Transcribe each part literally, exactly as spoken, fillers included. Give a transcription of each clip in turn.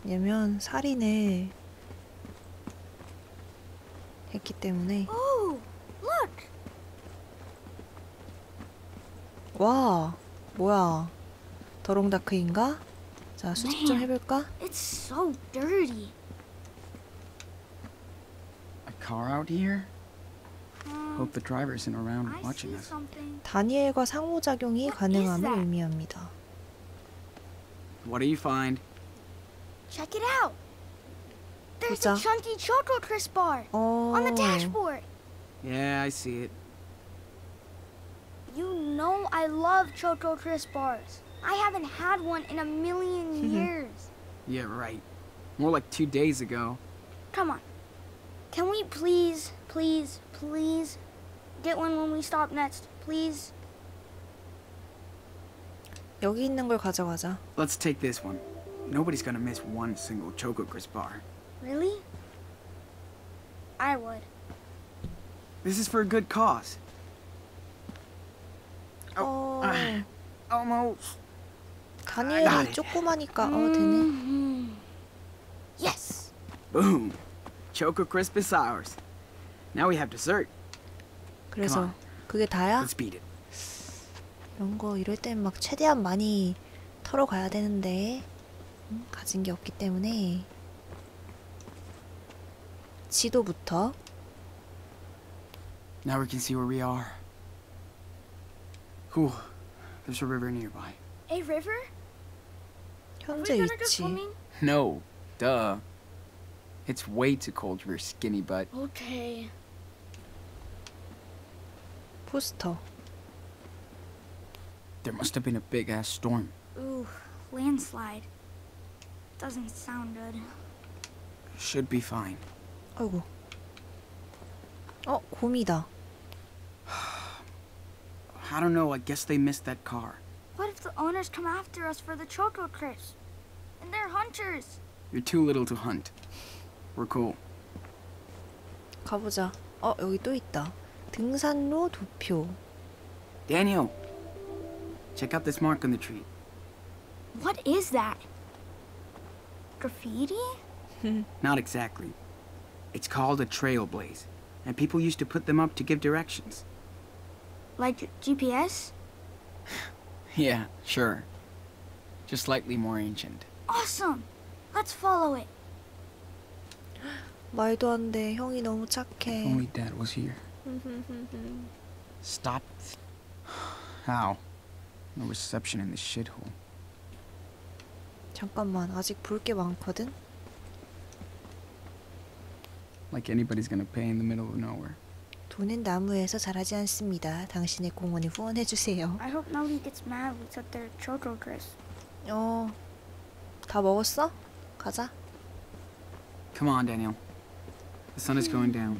왜냐면 살인을 했기 때문에. Oh, look. 와, 뭐야? 더롱다크인가? 자, 수집 좀 해볼까? It's so dirty. A car out here? Um, Hope the driver isn't around I watching see us. something. 다니엘과 상호작용이 What is 가능함을 that? 의미합니다. What do you find? Check it out. There's 보자. a chunky Choco Crisp bar 어, on the dashboard. Yeah, I see it. You know I love Choco Crisp bars. I haven't had one in a million years. Yeah, right. More like two days ago. Come on. Can we please, please, please get one when we stop next? Please? 여기 있는 걸 가져가자. Let's take this one. Nobody's gonna miss one single Choco Crisp bar. Really? I would. This is for a good cause. 어, ah, almost. 다니엘이 조그마니까 어 되네. Mhm. Yes. Boom. Choco Crisp is ours. Now we have dessert. 그래서 Come on. 그게 다야? Let's beat it. 이런 거 이럴 땐 막 최대한 많이 털어가야 되는데 음, 가진 게 없기 때문에 지도부터. Now we can see where we are. Whew. There's a river nearby. A river? Are 현재 we gonna go 위치. swimming? No, duh. It's way too cold for your skinny butt. Okay. 포스터. There must have been a big ass storm. Ooh, landslide. Doesn't sound good. Should be fine. 아이고. 어, 곰이다. I don't know, I guess they missed that car. What if the owners come after us for the Choco Crisp? And they're hunters. You're too little to hunt. We're cool. 가보자. 어, 여기 또 있다. 등산로 도표. Daniel! Check out this mark on the tree. What is that? Graffiti? Not exactly. It's called a trailblaze, and people used to put them up to give directions. Like G P S? Yeah, sure. Just slightly more ancient. Awesome! Let's follow it. 말도 안 돼. 형이 너무 착해. Only Dad was here. Stop. How? No reception in this shithole. 잠깐만. 아직 볼 게 많거든. Like anybody's gonna pay in the middle of nowhere. 돈은 나무에서 자라지 않습니다. 당신의 공헌을 후원해주세요. I hope nobody gets mad we took their Choco Crisp. 어, 다 먹었어? 가자. Come on, Daniel. The sun is going down.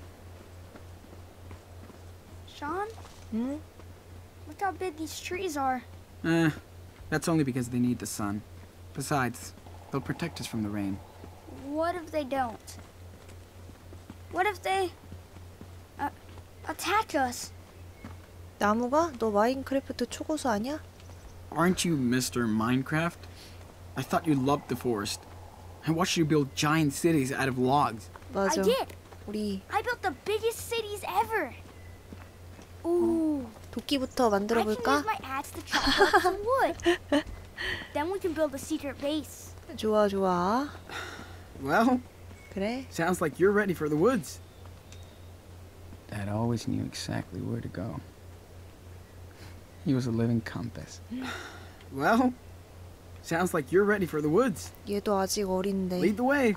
Sean, 응? look how big these trees are. Eh, that's only because they need the sun. Besides, they'll protect us from the rain. What if they don't? What if they uh, attack us? 나무가? 너 마인크래프트 초고수 아니야? Aren't you Mister Minecraft? I thought you loved the forest. I watched you build giant cities out of logs. 맞아. I did. 우리 I built the biggest cities ever. Ooh. 도끼부터 I 만들어 can 볼까? use my axe to chop up some wood. Then we can build a secret base. 좋아, 좋아. Well, 그래. sounds like you're ready for the woods. Dad always knew exactly where to go. He was a living compass. Well, sounds like you're ready for the woods. 얘도 아직 어린데. Lead the way.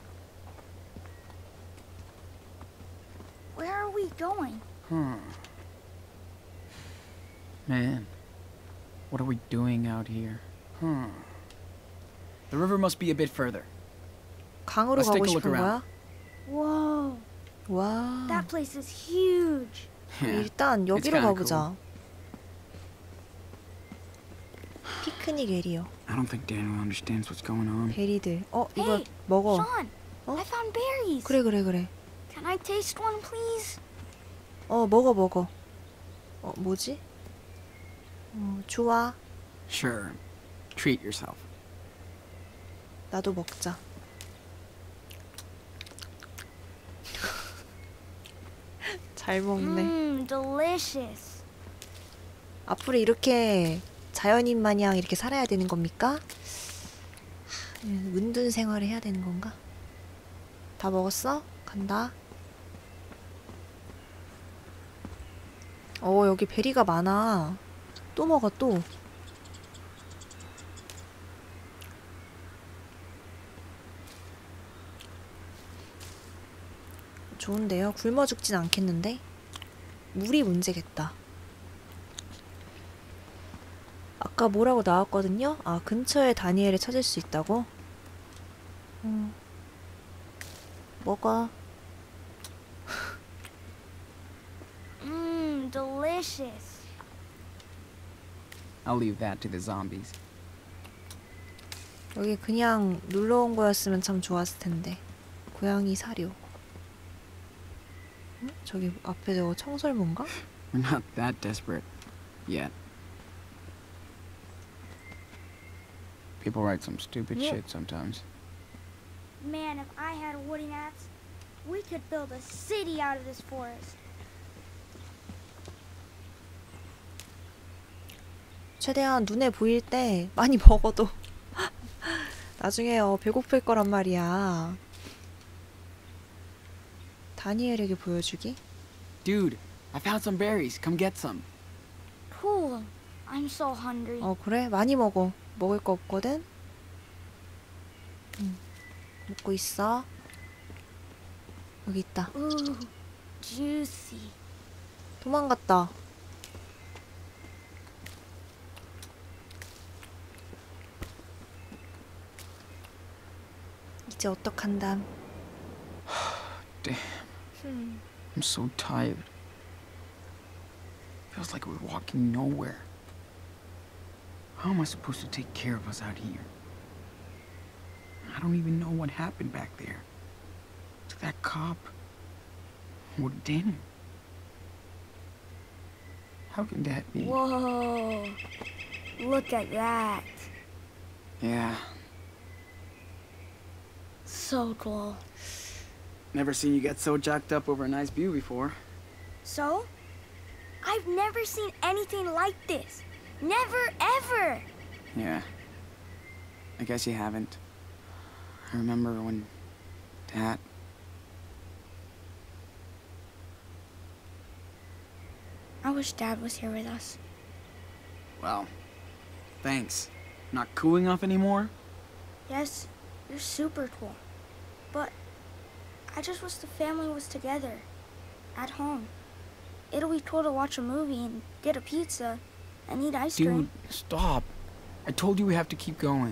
Where are we going? Huh. Man, what are we doing out here? Huh. The river must be a bit further. 강으로 Let's 가고 take a look 싶은 거야? around. Whoa. 와. That place is huge. Yeah. 일단 It's 여기로 kinda 가보자. 피크닉 에리어. I don't think Daniel understands what's going on. 베리들. 어, 이거 Hey, 먹어. Sean, 어? I found berries. 그래, 그래, 그래. Can I taste one, please? 어, 먹어, 먹어. 어, 뭐지? 어, 좋아. Sure. Treat yourself. 나도 먹자. 잘 먹네. Mmm, delicious. 앞으로 이렇게 자연인 마냥 이렇게 살아야 되는 겁니까? 아니면 은둔 생활을 해야 되는 건가? 다 먹었어? 간다. 어, 여기 베리가 많아. 또 먹어, 또. 좋은데요? 굶어 죽진 않겠는데? 물이 문제겠다. 아까 뭐라고 나왔거든요? 아, 근처에 다니엘을 찾을 수 있다고? 음. 먹어. Mmm, delicious. I'll leave that to the zombies. 여기 그냥 놀러 온 거였으면 참 좋았을 텐데. 고양이 사료. 응? 저기 앞에 저거 청설모인가? We're not that desperate yet. People write some stupid Yeah. shit sometimes. Man, if I had a wooden axe, we could build a city out of this forest. 최대한 눈에 보일 때 많이 먹어도 나중에요 배고플 거란 말이야. 다니엘에게 보여주기? Dude, I found some berries. Come get some. Cool. I'm so hungry. 어 그래? 많이 먹어. 먹을 거 없거든? 응. 먹고 있어. 여기 있다. Ooh, juicy. 도망갔다. 이제 어떡한담. Damn, 흠. I'm so tired. Feels like we're walking nowhere. How am I supposed to take care of us out here? I don't even know what happened back there. To that cop. Or Danny. How can that be? Whoa. Look at that. Yeah, So cool. never seen you get so jacked up over a nice view before. So? I've never seen anything like this. Never, ever. Yeah, I guess you haven't. I remember when Dad... I wish Dad was here with us. Well, thanks. Not cooling off anymore? Yes, you're super cool. But I just wish the family was together. At home. It'll be cool to watch a movie and get a pizza and eat ice Dude, cream. stop. I told you we have to keep going.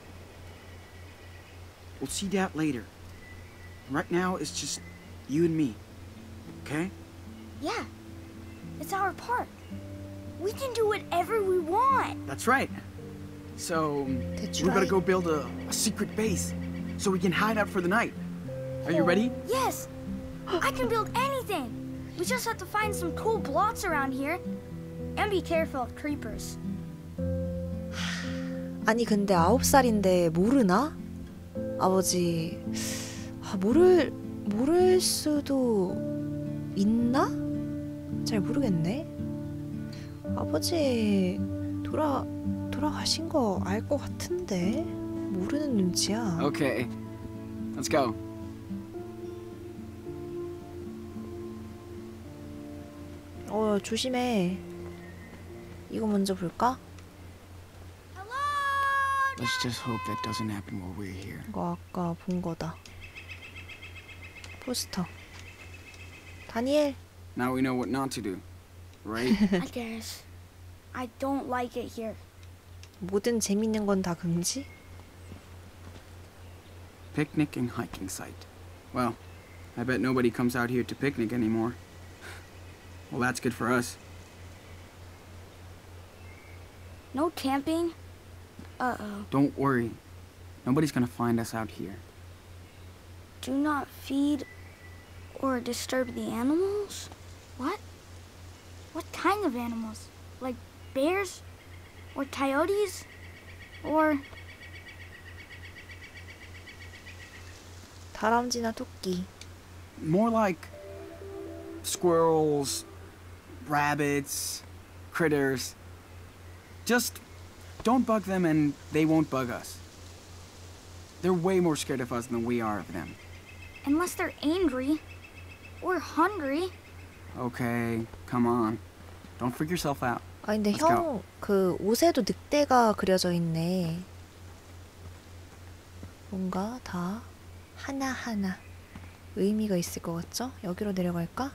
We'll see Dad later. Right now, it's just you and me. Okay? Yeah. It's our park. We can do whatever we want. That's right. So, That's we better right. go build a, a secret base so we can hide out for the night. Are you ready? Yes. I can build anything. We just have to find some cool blocks around here. And be careful of creepers. 아니 근데 아홉 살인데 모르나? 아버지 아, 모를 모를 수도 있나? 잘 모르겠네. 아버지 돌아 돌아가신 거 알 것 같은데 모르는 눈치야. Okay, let's go. 어 조심해. 이거 먼저 볼까? Hello? Let's just hope that doesn't happen while we're here. 이거 아까 본 거다. 포스터. 다니엘. Now we know what not to do, right? I guess. I don't like it here. 모든 재밌는 건 다 금지? Picnic and hiking site. Well, I bet nobody comes out here to picnic anymore. Well, that's good for us. No camping? Uh-oh. Don't worry. Nobody's gonna find us out here. Do not feed or disturb the animals? What? What kind of animals? Like bears? Or coyotes? Or... 다람쥐나 토끼. More like squirrels, rabbits, critters. Just don't bug them and they won't bug us. They're way more scared of us than we are of them. Unless they're angry or hungry. Okay, come on. Don't freak yourself out. 아 근데 Let's go. 형 그 옷에도 늑대가 그려져 있네. 뭔가 다 하나하나 의미가 있을 것 같죠? 여기로 내려갈까?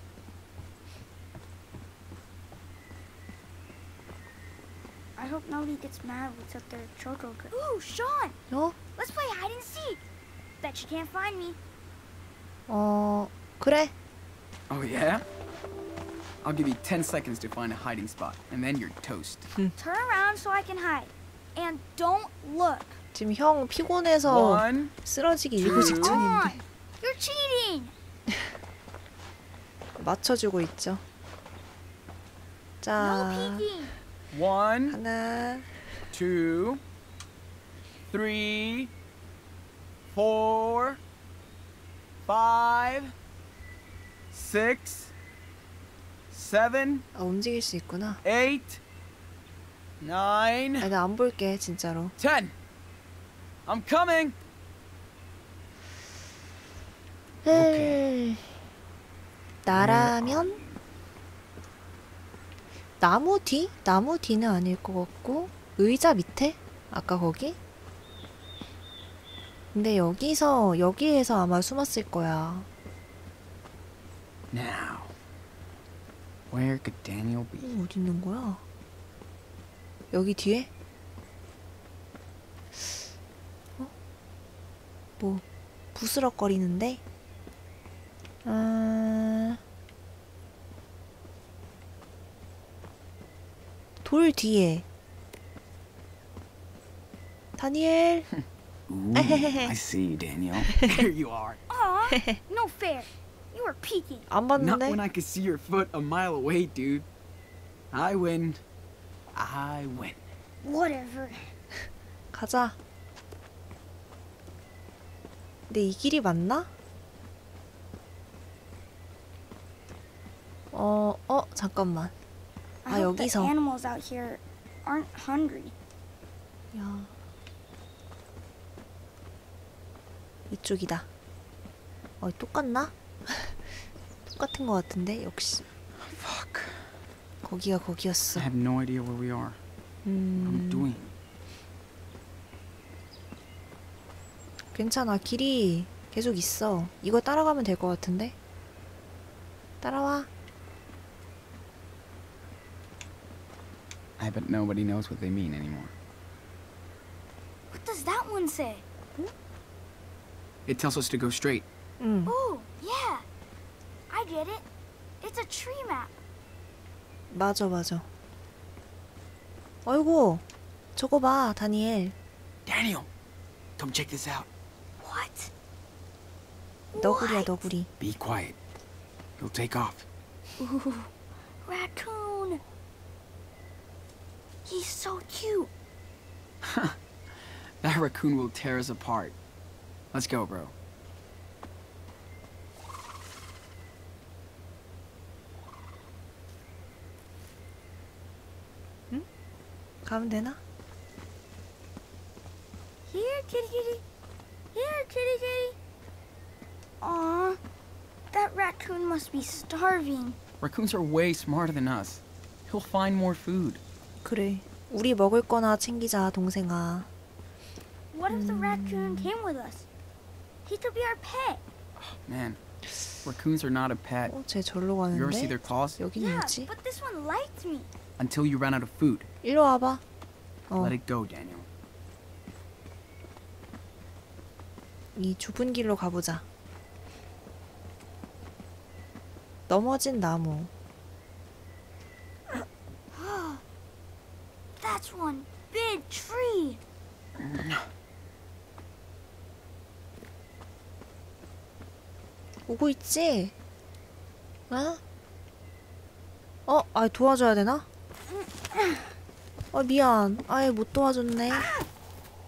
I hope nobody gets mad we took their Jojo girl. Ooh, Sean! 어? Let's play hide and seek. Bet you can't find me. 어... 그래? Oh, yeah? I'll give you ten seconds to find a hiding spot, and then you're toast. Turn around so I can hide. And don't look. 지금 형 피곤해서 One, 쓰러지기 일보 two. Come 직전인데 on! You're cheating! 맞춰주고 있죠. No 자, peeking! one, 하나, two, three, four, five, six, seven, 아 움직일 수 있구나. eight, nine, 아, 나 안 볼게 진짜로. ten. I'm coming. 오케이. 나라면 나무 뒤? 나무 뒤는 아닐 것 같고 의자 밑에? 아까 거기? 근데 여기서 여기에서 아마 숨었을 거야. Now, where could Daniel be? 어, 어디 있는 거야? 여기 뒤에? 어? 뭐 부스럭거리는데? 아... 돌 뒤에. 다니엘. Ooh, I see you, Daniel. There you are. Aw, no fair. You were peeking. 안 Not 봤는데? when I could see your foot a mile away, dude. I win. I win. Whatever. 가자. 근데 이 길이 맞나? 어, 어, 잠깐만. I 아, hope the 여기서. animals out here aren't hungry. 야. 이쪽이다. 어, 똑같나? 똑같은 것 같은데, 역시. Fuck. 거기가 거기였어. I have no idea where we are. What am I 음, doing? 괜찮아. 길이 계속 있어. 이거 따라가면 될 것 같은데? 따라와. I bet nobody knows what they mean anymore. What does that one say? It tells us to go straight. 응. Oh, yeah. I get it. It's a tree map. 맞아, 맞아. 어이구. 저거 봐, 다니엘. Daniel, come check this out. What? 너구리야, What? 너구리. Be quiet. He'll take off. Ooh, raccoon. He's so cute. That raccoon will tear us apart. Let's go, bro. 가면 되나? Here, kitty kitty. Here, kitty kitty. Aw, that raccoon must be starving. Raccoons are way smarter than us. He'll find more food. 그래. 우리 먹을 거나 챙기자, 동생아. What if the raccoon came with us? He could be our pet. Man, raccoons are not a pet. 어, 쟤 절로 You ever see 가는데? their claws? 여기는 Yeah, 뭐지? but this one liked me. Until you run out of food. 일로 와봐. 어, Let it go, Daniel. 이 좁은 길로 가보자. 넘어진 나무. That's one big tree. 오고 있지? 어? 어? 아 도와줘야 되나? 아 미안. 아예 못 도와줬네.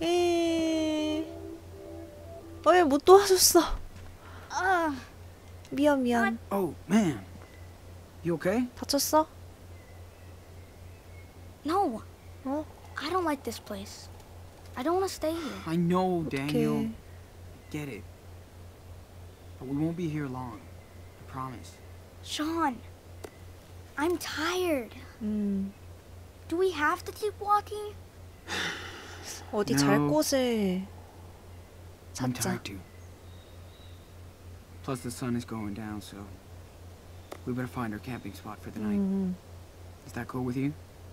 에이. 아예 못 도와줬어. Ugh. 미안 미안. Oh, man. You okay? 다쳤어? No, 어? I don't like this place. I don't want to stay here. I know, Daniel. 어떡해. Get it. But we won't be here long. I promise. Sean, I'm tired. 음. Do we have to keep walking? 어디 잘 No. 곳을 I'm 찾자. tired too. Plus the sun is going down, so we better find our camping spot for the night. 음. Is that cool with you?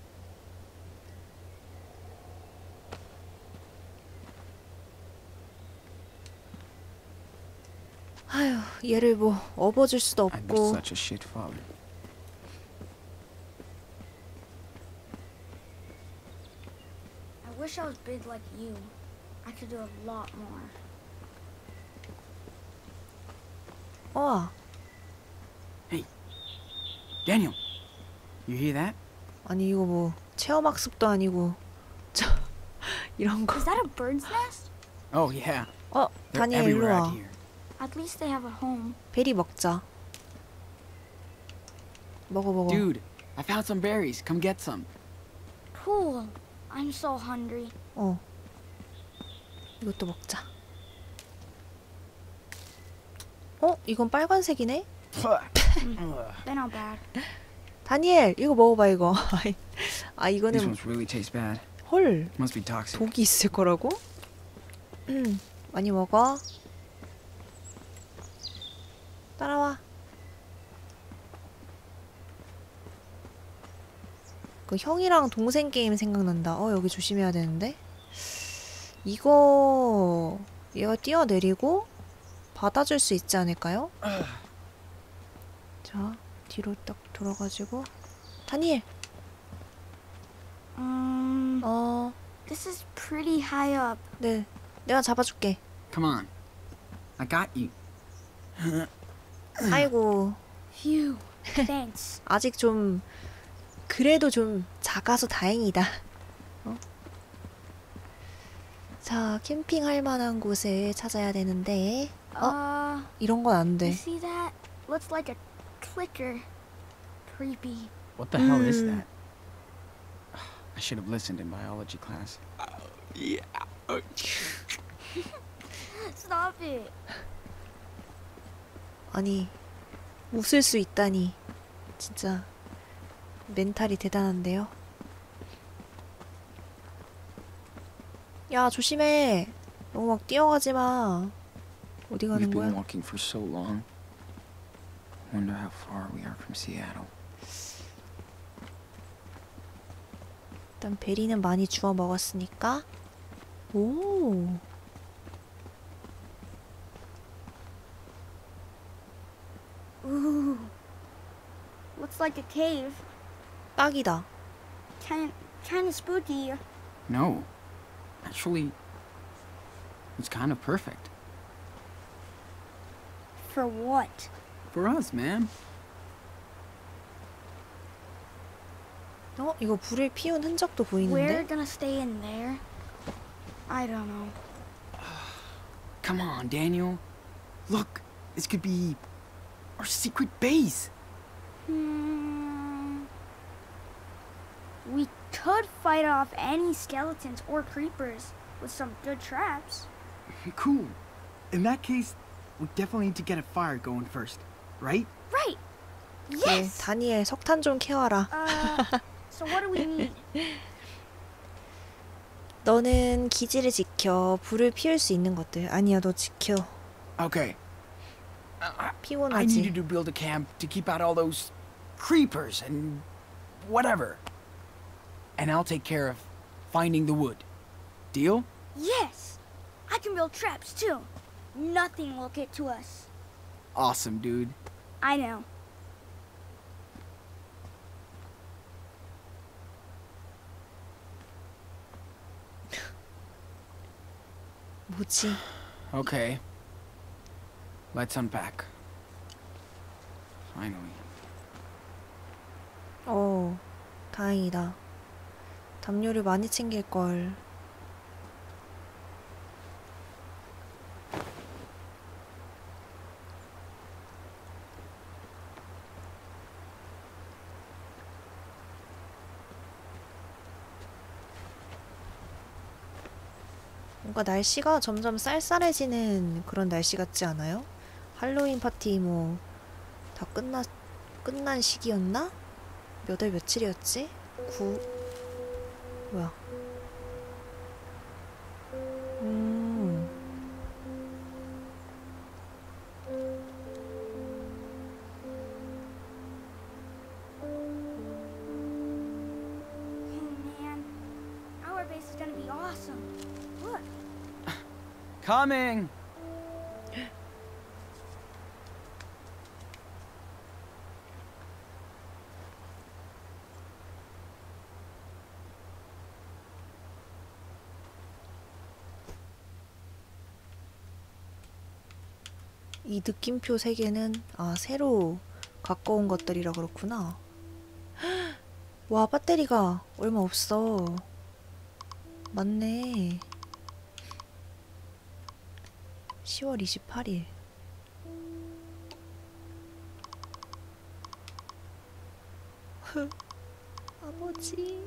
아휴, 얘를 뭐 업어줄 수도 I'd be 없고. such a shit father. I wish I was big like you. I could do a lot more. 어, Daniel, you hear that? 아니 이거 뭐 체험학습도 아니고 저 이런 거. Is that a bird's nest? Oh, yeah. 어, They're 다니엘 일로 everywhere 와. out here. At least they have a home. 베리 먹자. 먹어 먹어. Dude, I found some berries. Come get some. Cool. I'm so hungry. 어. 이것도 먹자. 어? 이건 빨간색이네? They're not bad. 다니엘, 이거 먹어봐 이거. 아 These 이거는 ones really taste bad. 헐 Must be toxic. 독이 있을 거라고? 음 많이 먹어. 따라와. 그 형이랑 동생 게임 생각난다. 어 여기 조심해야 되는데. 이거 얘가 뛰어내리고 받아줄 수 있지 않을까요? 자 뒤로 딱 돌아가지고 다니엘. Um, 어 this is pretty high up. 네 내가 잡아줄게. Come on. I got you. 아이고 Phew. Thanks. 아직 좀 그래도 좀 작아서 다행이다. 어? 자 캠핑할 만한 곳을 찾아야 되는데 Uh, 이런 건 안 you 돼. see that? Looks like a clicker. Creepy. What the hell is Mm. that? I should have listened in biology class. Yeah. Stop it. 아니 웃을 수 있다니 진짜 멘탈이 대단한데요. 야 조심해. 너무 막 뛰어가지 마. 어디 We've 가는 been 거야? walking for so long. Wonder how far we are from Seattle. 일단 베리는 많이 주워 먹었으니까. 오. Ooh. Looks like a cave. 딱이다. Kind, kind of spooky. No. Actually, it's kind of perfect. For what? For us, man. 어 이거 불을 피운 흔적도 We're 보이는데? gonna stay in there? I don't know. Come on, Daniel. Look, this could be our secret base. Hmm. We could fight off any skeletons or creepers with some good traps. Cool. In that case, we definitely need to get a fire going first, right? Right. 네, Yes. 다니엘 석탄 좀 캐와라. Uh, so what do we need? 너는 기지를 지켜 불을 피울 수 있는 것들. 아니야 너 지켜. Okay. I, I 피곤하지. needed to build a camp to keep out all those creepers and whatever. And I'll take care of finding the wood. Deal? Yes. I can build traps too. Nothing will get to us. Awesome, dude. I know. 뭐지? Okay. Let's unpack. Finally. 어 다행이다. 담요를 많이 챙길 걸. 뭔가 날씨가 점점 쌀쌀해지는 그런 날씨 같지 않아요? 할로윈 파티 뭐 다 끝나 끝난 시기였나? 몇 월 며칠이었지? 구 뭐야? 음. Oh man, our base is gonna be awesome. Look, Coming! 이 느낌표 세 개는 아 새로 갖고 온 것들이라 그렇구나. 와 배터리가 얼마 없어. 맞네. 시월 이십팔일. 아버지.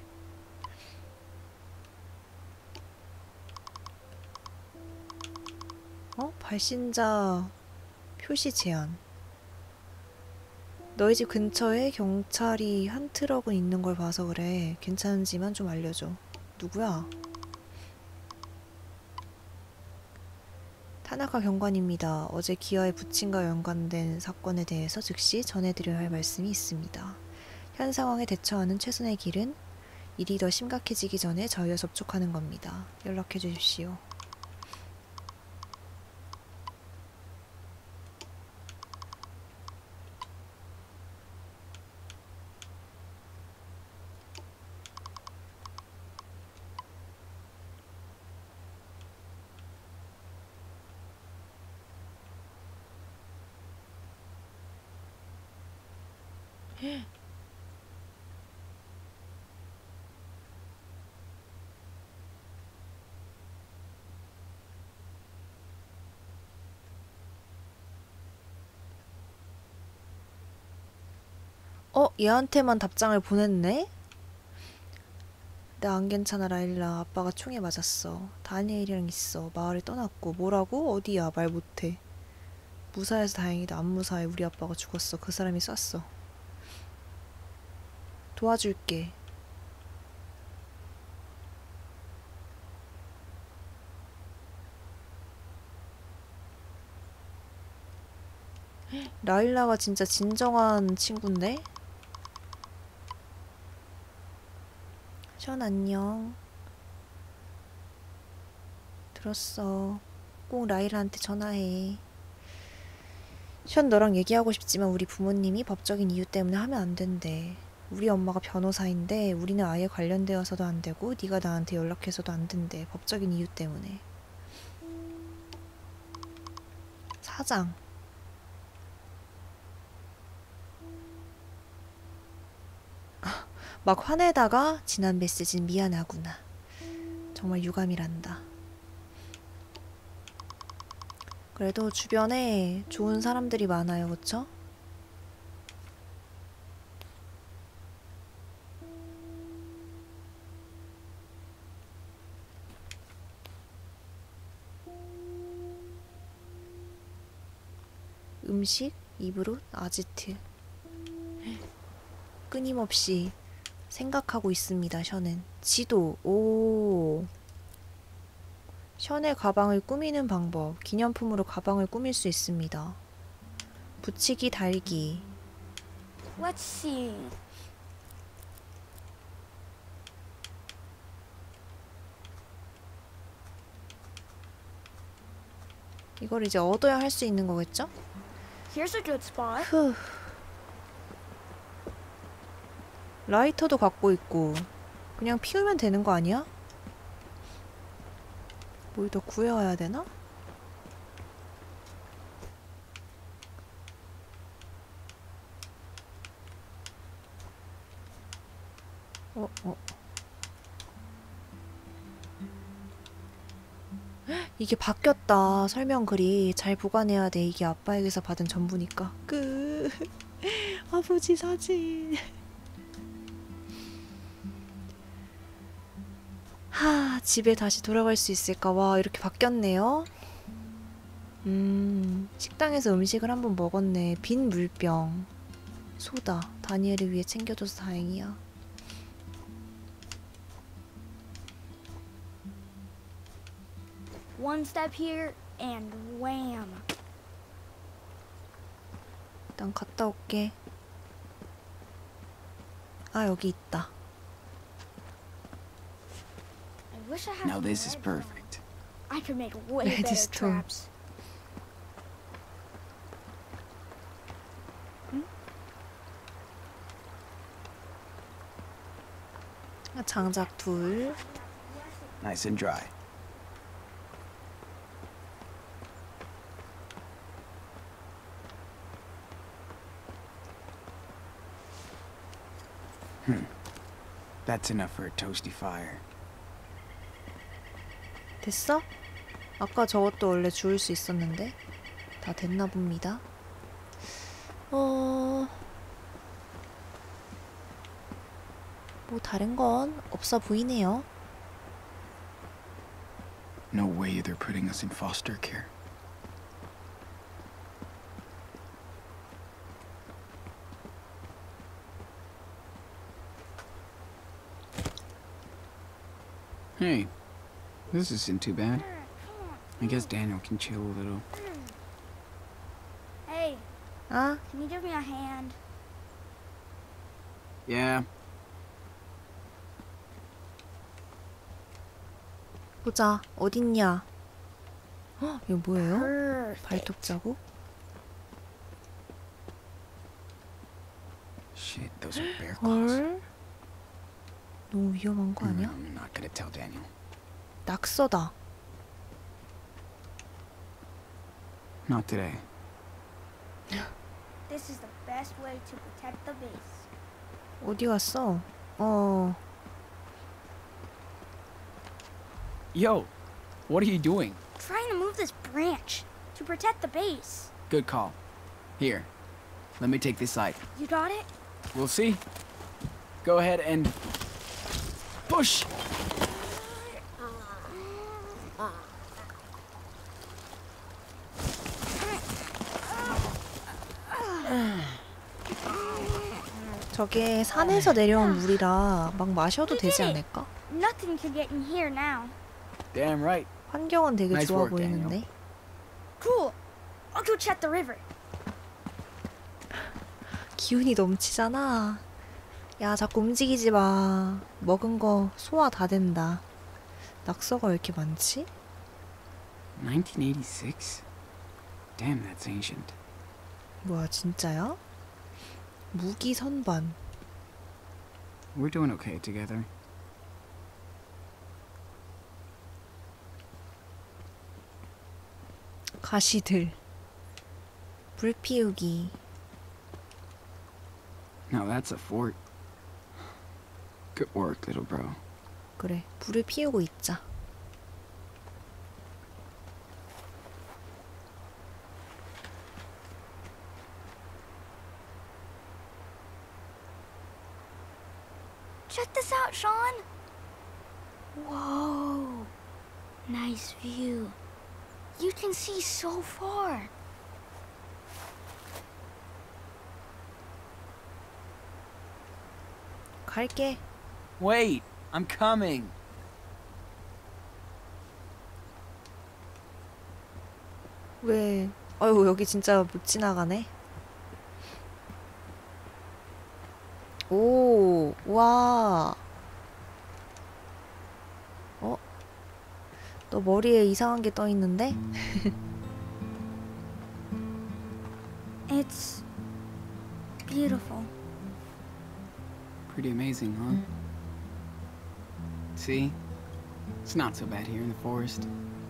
어? 발신자 표시 제한. 너희 집 근처에 경찰이 한 트럭은 있는 걸 봐서 그래. 괜찮은지만 좀 알려줘. 누구야? 타나카 경관입니다. 어제 기아의 부친과 연관된 사건에 대해서 즉시 전해드려야 할 말씀이 있습니다. 현 상황에 대처하는 최선의 길은 일이 더 심각해지기 전에 저희와 접촉하는 겁니다. 연락해 주십시오. 어? 얘한테만 답장을 보냈네? 나 안 괜찮아 라일라. 아빠가 총에 맞았어. 다니엘이랑 있어. 마을을 떠났고. 뭐라고? 어디야? 말 못해. 무사해서 다행이다. 안 무사해. 우리 아빠가 죽었어. 그 사람이 쐈어. 도와줄게. 라일라가 진짜 진정한 친구인데? 션 안녕. 들었어. 꼭 라일라한테 전화해. 션 너랑 얘기하고 싶지만 우리 부모님이 법적인 이유 때문에 하면 안 된대. 우리 엄마가 변호사인데 우리는 아예 관련되어서도 안 되고 네가 나한테 연락해서도 안 된대. 법적인 이유 때문에. 사장. 막 화내다가 지난 메시지는 미안하구나. 정말 유감이란다. 그래도 주변에 좋은 사람들이 많아요, 그쵸? 음식, 이브롯, 아지트. 끊임없이 생각하고 있습니다, 션은. 지도, 오. 션의 가방을 꾸미는 방법. 기념품으로 가방을 꾸밀 수 있습니다. 붙이기, 달기. let's see. 이걸 이제 얻어야 할 수 있는 거겠죠? Here's a good spot. 후. 라이터도 갖고 있고 그냥 피우면 되는 거 아니야? 뭘 더 구해와야 되나? 어, 어. 이게 바뀌었다. 설명글이. 잘 보관해야 돼. 이게 아빠에게서 받은 전부니까. 끝. 아버지 사진. 하, 집에 다시 돌아갈 수 있을까? 와, 이렇게 바뀌었네요. 음, 식당에서 음식을 한번 먹었네. 빈 물병. 소다. 다니엘을 위해 챙겨줘서 다행이야. One step here and wham. 일단 갔다 올게. 아, 여기 있다. I wish I had Now some this is red perfect. stone. I could make way Red better stone. traps. 아, 장작 둘. Nice and dry. Hmm. That's enough for a toasty fire. 됐어? 아까 저것도 원래 주울 수 있었는데 다 됐나 봅니다. 어... 뭐 다른 건 없어 보이네요. No way they're putting us in foster care. Hey, this isn't too bad. I guess Daniel can chill a little. Hey, 아, can you give me a hand? Yeah, 보자. 어딨냐? 헉, 이거 뭐예요? Perfect. 발톱 자국? shit, those are bear claws. 헐? 너무 위험한 거 아니야? I'm not gonna tell Daniel. 낙서다. Not today. This is the best way to protect the base. 어디 갔어? 어, Yo, what are you doing? Trying to move this branch to protect the base. Good call. Here, let me take this side. You got it? We'll see. Go ahead and push. 저게 산에서 내려온 물이라 막 마셔도 되지 않을까? Nothing can get in here now. Damn right. 환경은 되게 Nice 좋아 work, 보이는데. Cool. I'll go check the river. 기운이 넘치잖아. 야, 자꾸 움직이지 마. 먹은 거 소화 다 된다. 낙서가 왜 이렇게 많지? nineteen eighty-six? Damn, that's ancient. 뭐야, 진짜야? 무기 선반. We're doing okay together. 가시들. 불 피우기. Now that's a fort. Good work, little bro. 그래, 불을 피우고 있자. Check this out, Sean. Whoa. Nice view. You can see so far. 갈게. Wait, I'm coming. 왜? 어휴, 여기 진짜 못 지나가네. 오, 와. 어? 너 머리에 이상한 게 떠 있는데? It's beautiful. Pretty amazing, huh? See? It's not so bad here in the forest.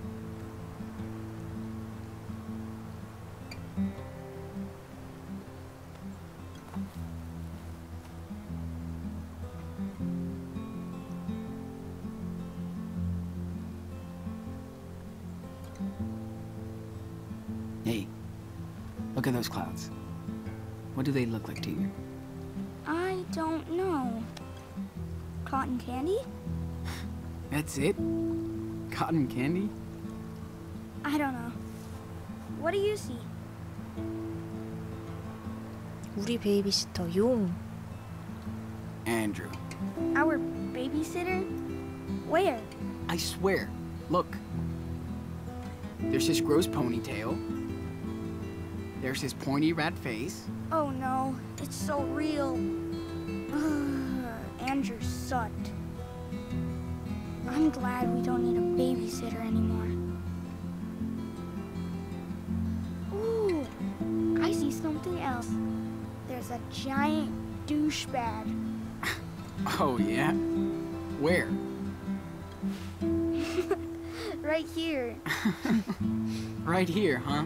Hey, look at those clouds. What do they look like to you? I don't know. Cotton candy? That's it? Cotton candy? I don't know. What do you see? 우리 베이비시터 용. Andrew. Our babysitter? Where? I swear. Look. There's his gross ponytail. There's his pointy rat face. Oh no, it's so real. Andrew sucked. I'm glad we don't need a babysitter anymore. Ooh, I see something else. There's a giant douchebag. Oh, yeah? Where? Right here. Right here, huh?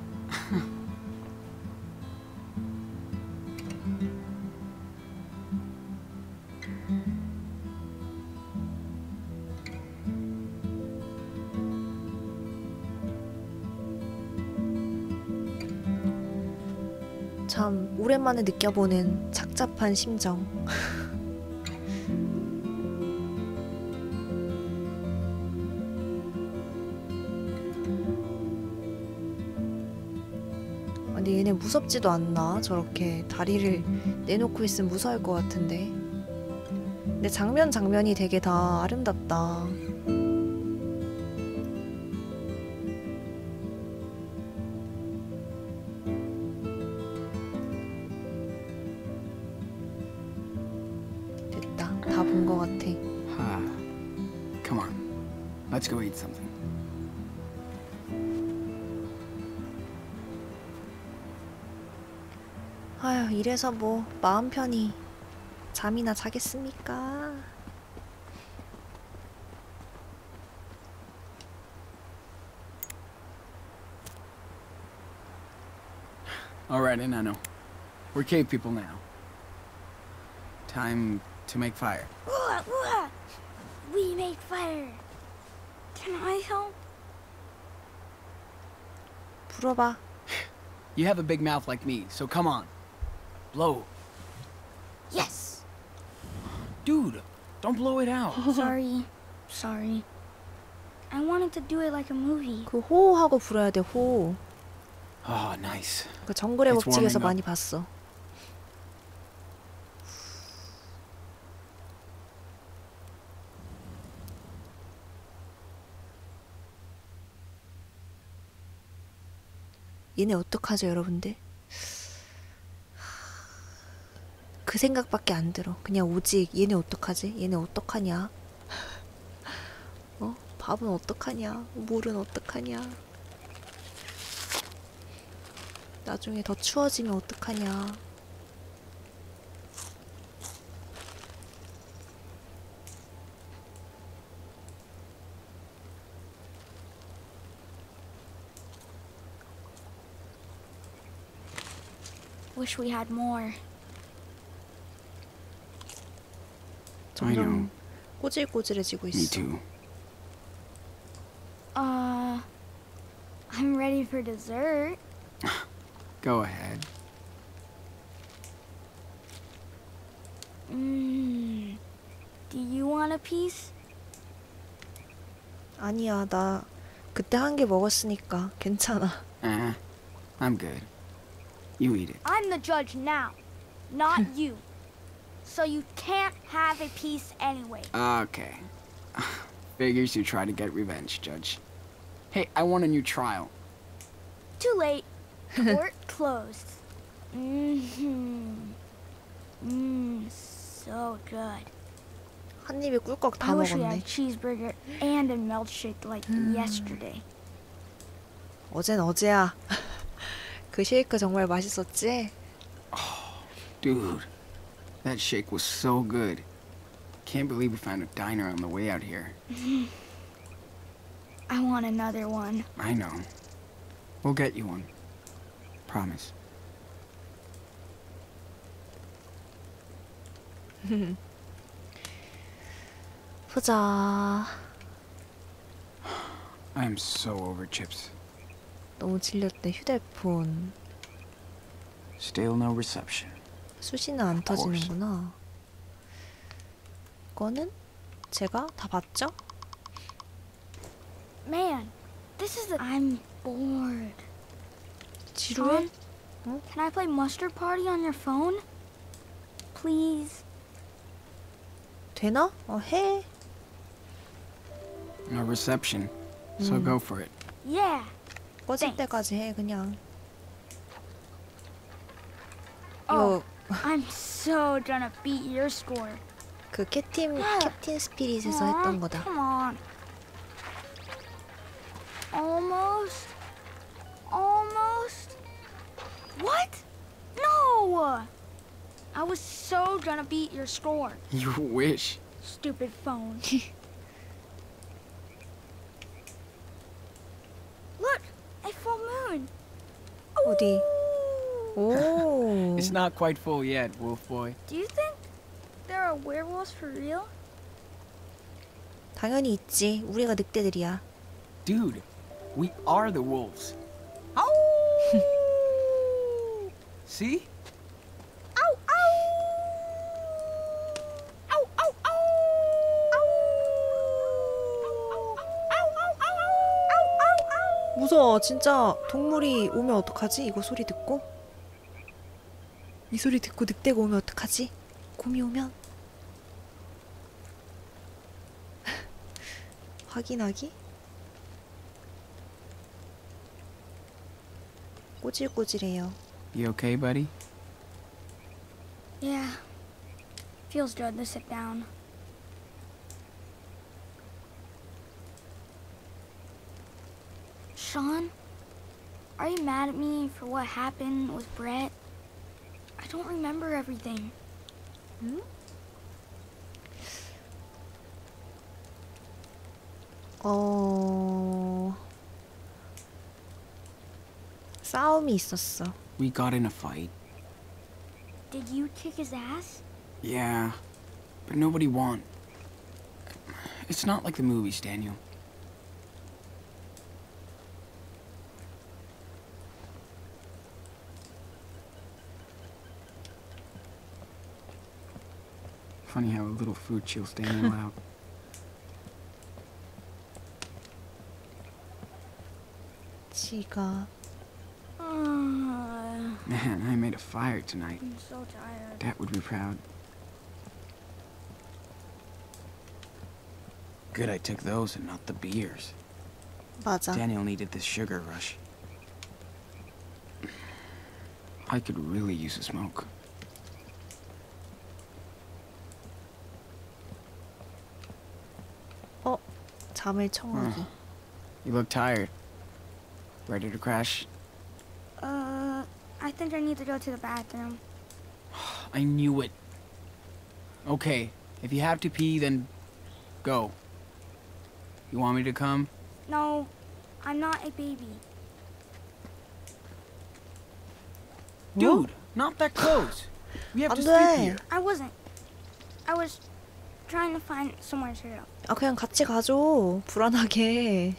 참 오랜만에 느껴보는 착잡한 심정. 근데 얘네 무섭지도 않나? 저렇게 다리를 내놓고 있으면 무서울 것 같은데. 근데 장면 장면이 되게 다 아름답다. 됐다. 다 본 것 같아. Ah, come on. Let's go eat something. 아휴, 이래서 뭐 마음 편히 잠이나 자겠습니까? All right, Enano. We're cave people now. Time to make fire. Ooh, ooh, we make fire. Can I help? 불어봐. You have a big mouth like me, so come on. Blow. Yes. Dude, don't blow it out. Sorry. Sorry. I wanted to do it like a movie. 그 호하고 불어야 돼, 호. Oh, nice. 그 정글의 It's 법칙에서 warming up. 많이 봤어. 얘네 어떡하죠, 여러분들? 그 생각밖에 안 들어. 그냥 오직 얘네 어떡하지? 얘네 어떡하냐? 어? 밥은 어떡하냐? 물은 어떡하냐? 나중에 더 추워지면 어떡하냐? Wish we had more. I know. 점점 꼬질꼬질해지고 Me 있어. too. Uh, I'm ready for dessert. Go ahead. Mmm. Do you want a piece? 아니야, 나 그때 한 개 먹었으니까 괜찮아. Uh, I'm good. You eat it. I'm the judge now, not you. So you can't have a piece anyway. Okay. Figures you try to get revenge, Judge. Hey, I want a new trial. Too late. Court closed. Mmm. Mmm. So good. 한 입에 꿀꺽 다 I wish we 먹었네. had cheeseburger and a milkshake like yesterday. 어젠 어제야. 그 쉐이크 정말 맛있었지? Dude, that shake was so good. Can't believe we found a diner on the way out here. I want another one. I know. We'll get you one. Promise. 보자. I am so over chips. 너무 질렸대. 휴대폰. Still no reception. 수시는 안 터지는구나. 이거는 제가 다 봤죠? Man, this is the. I'm bored. 지루해? Sean, can I play Mustard Party on your phone? Please. 되나? 어, 해. No reception, so Mm. go for it. Yeah. 꺼질 Thanks. 때까지 해, 그냥. Oh, 이거 I'm so trying to beat your score. 그 캡틴 캡틴 스피릿에서 Aw, 했던 거다. Come on. Almost. Almost. What? No! I was so trying to beat your score. You wish. Stupid phone. Look, a full moon. 어디? Ooh. 오. It's not quite full yet, Wolf Boy. Do you think there are werewolves for real? 당연히 있지. 우리가 늑대들이야. Dude, we are the wolves. See? Ow, ow! Ow, ow, ow! 무서워. 진짜 동물이 오면 어떡하지? 이거 소리 듣고? 이 소리 듣고 늑대가 오면 어떡하지? 곰이 오면? 확인하기? 꼬질꼬질해요. You okay, buddy? Yeah. Feels good to sit down. Sean, are you mad at me for what happened with Brett? I don't remember everything. 어... 싸움이 있었어. We got in a fight. Did you kick his ass? Yeah, but nobody won. It's not like the movies, Daniel. Funny how a little food chills Daniel out. 지가 Uh, Man, I made a fire tonight. I'm so tired. Dad would be proud. Good I took those and not the beers. 맞아. Daniel needed this sugar rush. I could really use a smoke. 어? 잠을 청하기. You look tired. Ready to crash? Uh, I think I need to go to the bathroom. I knew it. Okay, if you have to pee, then go. You want me to come? No, I'm not a baby. Dude, not that close. We have to 안 sleep 돼. here. I wasn't. I was trying to find somewhere to go. 아 그냥 같이 가줘. 불안하게.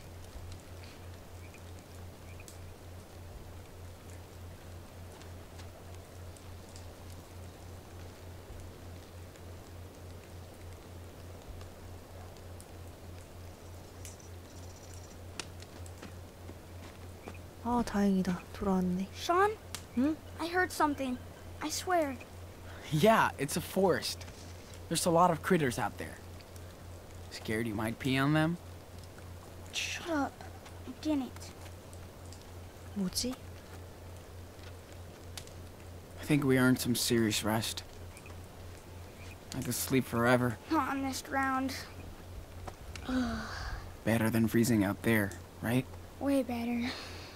아 다행이다. 돌아왔네. Sean? Hmm? I heard something. I swear. Yeah, it's a forest. There's a lot of critters out there. Scared you might pee on them? Shut up. I didn't. 뭐지? I think we earned some serious rest. I could sleep forever. Not on this ground. Better than freezing out there, right? Way better.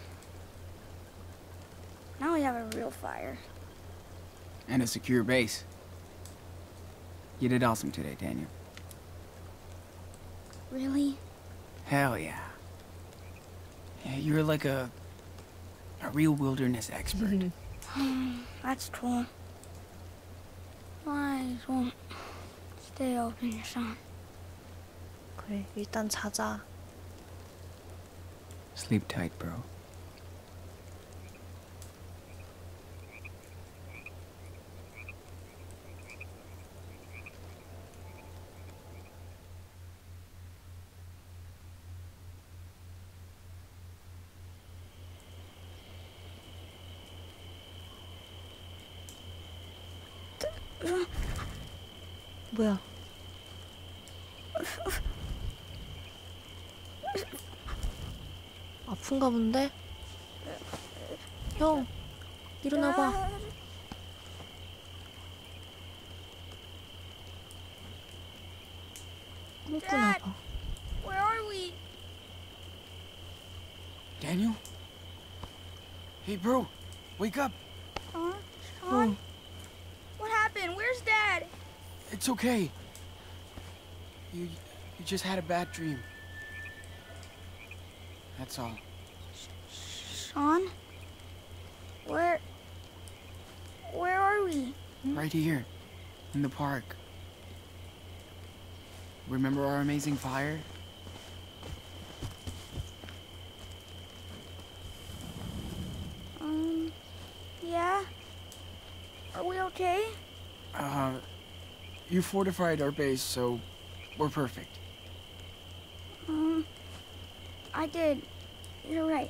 Now we have a real fire. And a secure base. You did awesome today, Daniel. Really? Hell yeah. Yeah, you're like a... a real wilderness expert. That's cool. My eyes won't stay open, Sean. 그래 일단 자자. Sleep tight, bro. 뭐야? 아픈가 본데? 형, 일어나봐. 꿈꾸나 봐. Where are we? Daniel? Hey, bro. Wake up. Huh? 어, Sean? What happened? Where's Dad? It's okay. You, you just had a bad dream. That's all. Sean? Where... Where are we? Right here, in the park. Remember our amazing fire? Um... Yeah? Are we okay? Uh, you fortified our base, so we're perfect. Um... I did. You're right.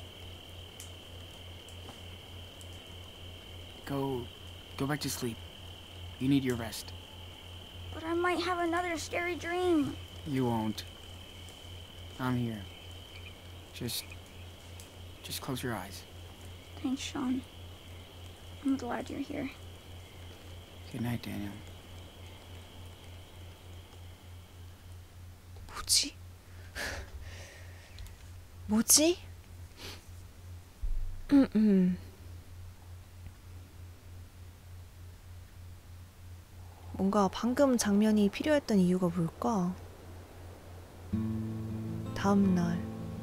Go, go back to sleep. You need your rest. But I might have another scary dream. You won't. I'm here. Just, just close your eyes. Thanks, Sean. I'm glad you're here. Good night, Daniel. 뭐지? 뭐지? 음, 음. 뭔가 방금 장면이 필요했던 이유가 뭘까? 다음 날.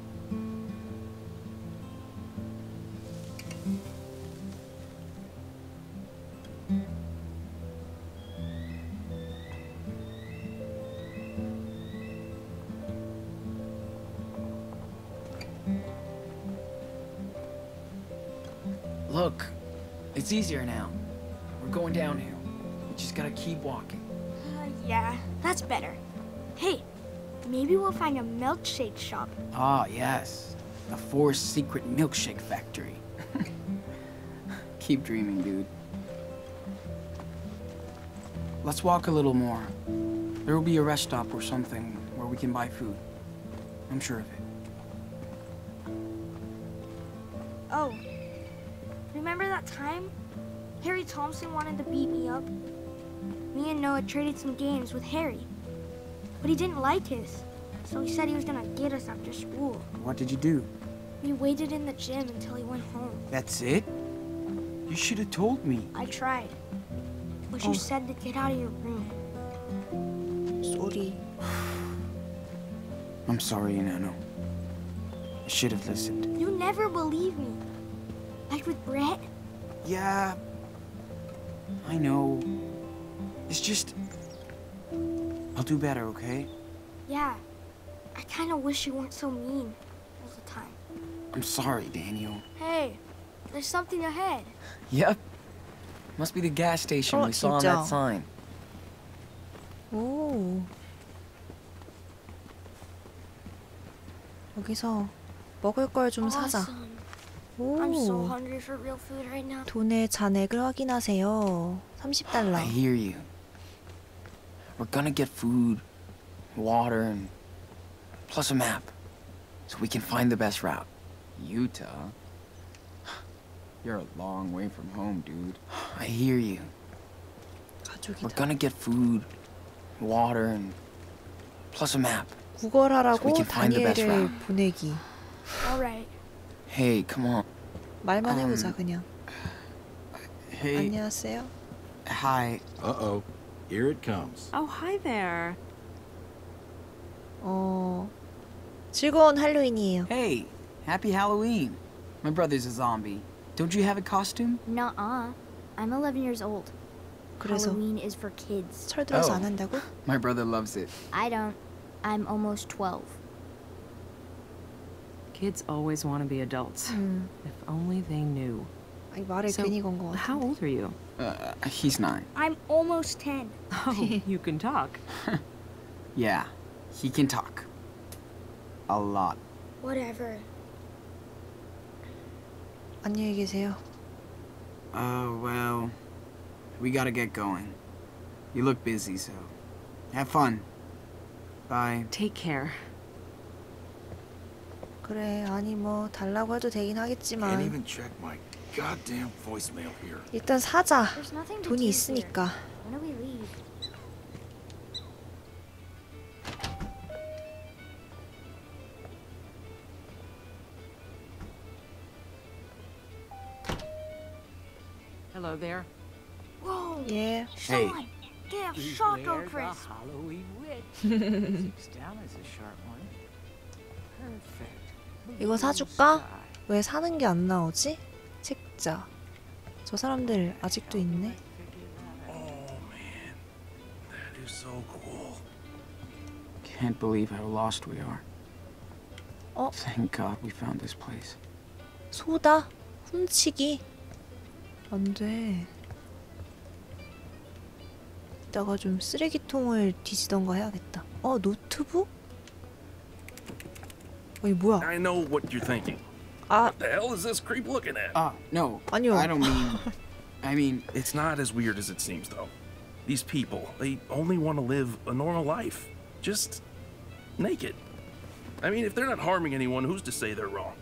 Look, it's easier now. We're going downhill. We just gotta keep walking. Uh, yeah, that's better. Hey, maybe we'll find a milkshake shop. Ah, yes. The Forest Secret Milkshake Factory. Keep dreaming, dude. Let's walk a little more. There will be a rest stop or something where we can buy food. I'm sure of it. Oh, remember that time? Harry Thompson wanted to beat me up. Me and Noah traded some games with Harry. But he didn't like his, so he said he was gonna get us after school. What did you do? We waited in the gym until he went home. That's it? You should have told me. I tried. But Oh. you said to get out of your room. 쏘리. I'm sorry, Nano. I should have listened. You never believe me. Like with Brett? Yeah, I know. It's just... I'll do better, okay? Yeah. I kinda wish you weren't so mean all the time. I'm sorry, Daniel. Hey, there's something ahead. Yep. Must be the gas station Oh, we saw on 진짜. that sign. 오. 여기서 먹을 걸 좀 사자. Awesome. I'm so 오. hungry for real food right now. 돈의 잔액을 확인하세요. 삼십 달러. I hear you. We're gonna get food, water, and plus a map, so we can find the best route. Utah? You're a long way from home, dude. I hear you. We're 가족이다. gonna get food, water, and plus a map. So we 구걸하라고 can find the best 다니엘을 route. 보내기. Alright. Hey, come on. 말만 음. 해보자 그냥. Hey, 안녕하세요. hi. Uh-oh. Here it comes. Oh, hi there. 어 즐거운 할로윈이에요. Hey, happy Halloween. My brother's a zombie. Don't you have a costume? Nuh-uh. I'm eleven years old. 그래서 Halloween is for kids. 철들어서 Oh. 안 한다고? My brother loves it. I don't. I'm almost twelve. Kids always want to be adults. 음. If only they knew. 아니 말을 So, 괜히 건 거 how 같아. old are you? Uh, he's nine. I'm almost ten. Oh, you can talk. Yeah, he can talk. A lot. Whatever. 안녕히 계세요. Uh, well, we gotta get going. You look busy, so have fun. Bye. Take care. 그래, 아니 뭐 달라고 해도 되긴 Can't 하겠지만 even check my goddamn voicemail here. 일단 사자. There's nothing to 돈이 do 있으니까. here. When do we leave? Hello there. Whoa! 예. Hey. Sean! They have Choco Beware the Crisp! Halloween witch. Six down is a sharp one. Perfect. 이거 사줄까? 왜 사는 게 안 나오지? 책자. 저 사람들 아직도 있네. Oh man, that is so cool. Can't believe how lost we are. 어? Thank God we found this place. 소다? 훔치기? 안 돼. 이따가 좀 쓰레기통을 뒤지던가 해야겠다. 어, 노트북? 어, 이 뭐야? I know what you're thinking. 아, What the hell is this creep looking at? Uh, no. 아니요. I don't mean. I mean, It's not as weird as it seems, though. These people, they only want to live a normal life. Just naked. I mean, if they're not harming anyone, who's to say they're wrong?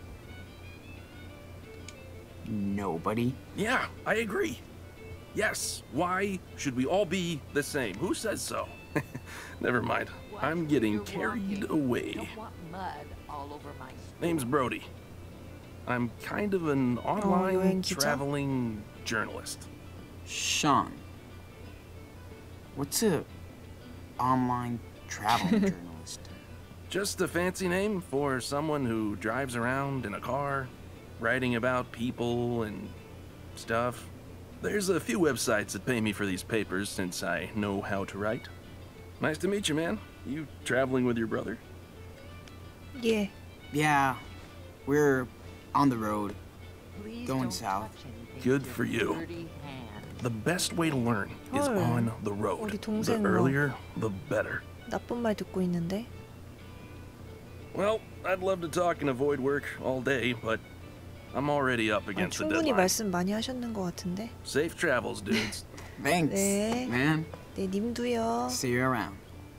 nobody. Yeah, I agree. Yes, why should we all be the same? Who says so? Never mind. I'm getting carried away. Don't want mud all over my Name's Brody. I'm kind of an online 여행 기자? traveling journalist. Sean. What's a online travel journalist? Just a fancy name for someone who drives around in a car, writing about people and stuff. There's a few websites that pay me for these papers since I know how to write. Nice to meet you, man. You traveling with your brother? 예. Yeah, we're on the road. Please Going don't south. touch anything Good with for your you. dirty hands. The best way to learn is 헐. on the road. 우리 The 동생 뭐 earlier, the better. 나쁜 말 듣고 있는데. Well, I'd love to talk and avoid work all day, but I'm already up 아, against the 충분히 deadline. 말씀 많이 하셨는 것 같은데. Safe travels, dudes. Thanks, 네. man. 네, 님도요. See you around.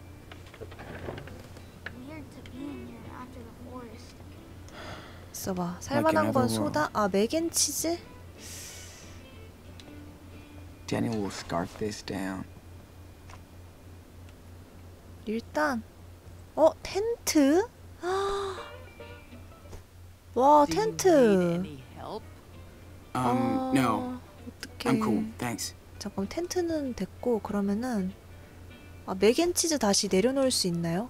Weird to be in here after the forest. 있어봐. 살만한 건 never will. 소다. 아, 맥앤치즈? Daniel will scarf this down. 일단 어, 텐트? 와, Do you need 텐트. any help? Um, no. 어, 어떡해. I'm cool. Thanks. 잠깐 텐트는 됐고 그러면은 아, 맥앤치즈 다시 내려놓을 수 있나요?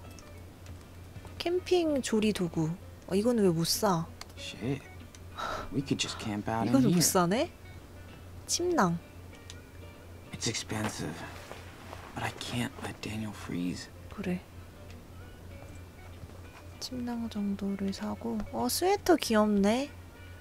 캠핑 조리 도구. 어, 이거는 왜 못 사? Shit. We could just camp out in 이거는 here. 못 사네? 침낭. It's expensive, but I can't let Daniel freeze. 그래. 침낭 정도를 사고. 어, 스웨터 귀엽네.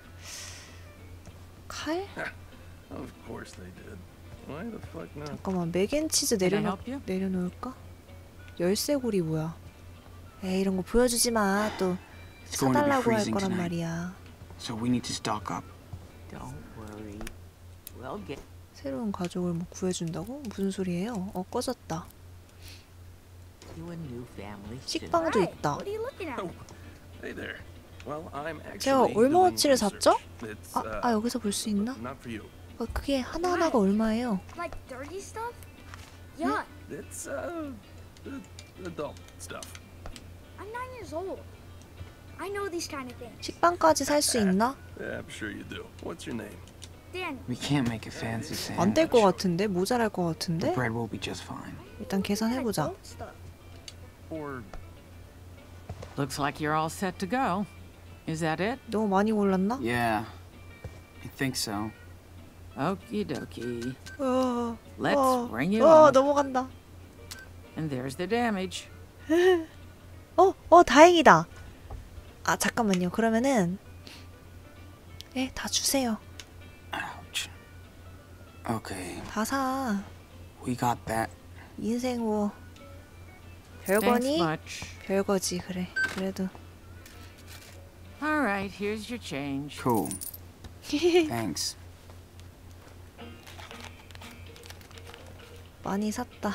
칼? Of course they did. Why the fuck not? 잠깐만, 맥앤치즈 Can I 내려놓, help you? 내려놓을까? 열쇠고리 뭐야? 에이, 이런 거 보여주지 마. 또 It's going to be 사달라고 할 freezing 거란 tonight, 말이야. so we need to stock up. Don't worry. We'll get 새로운 가족을 뭐 구해준다고? 무슨 소리예요? 어, 꺼졌다. you a new family soon. 식빵도 Hi, 있다. what are you looking at? Oh, hey there. Well, I'm 제가 actually 올머워치를 doing 샀죠? research. It's, 아, uh, 아 여기서 볼 수 있나? not for you. 어, 그게 하나하나가 얼마예요? Like dirty stuff? Yeah, It's uh, uh, adult stuff. I'm nine years old. I know these kind of things. 식빵까지 살 수 있나? Yeah, I'm sure you do. What's your name? Daniel, We can't make a fancy 안 될 것 sandwich. 같은데? 모자랄 것 The 같은데? bread will be just fine. 일단 계산해보자. adult stuff. Or Looks like you're all set to go. Is that it? 너무 많이 골랐나? Yeah, I think so. Okie dokie. 어, Let's 어, bring it 어, on. 넘어간다. And there's the damage. 어, 어, 다행이다. 아, 잠깐만요. 그러면은 예, 다 주세요. Ouch. Okay, 다 사. we got that. 인생 뭐 Thanks 별거니? much. 별거지, 그래. 그래도 All right, here's your change. Cool. Thanks. 많이 샀다.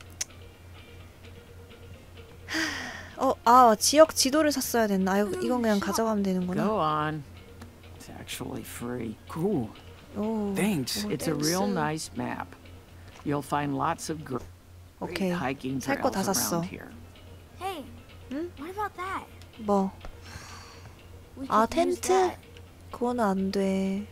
어, 아, 지역 지도를 샀어야 됐나? 아, 이거- 이건 그냥 가져가면 되는구나. Go on. It's actually free. Cool. 오, Thanks. 오, It's a real 땡스. nice map. You'll find lots of great 오케이. hiking 살 거 다 trails 샀어. around here. Hey, Hmm? what about that? 뭐? We 아, could use 텐트? that. 그거는 안 돼.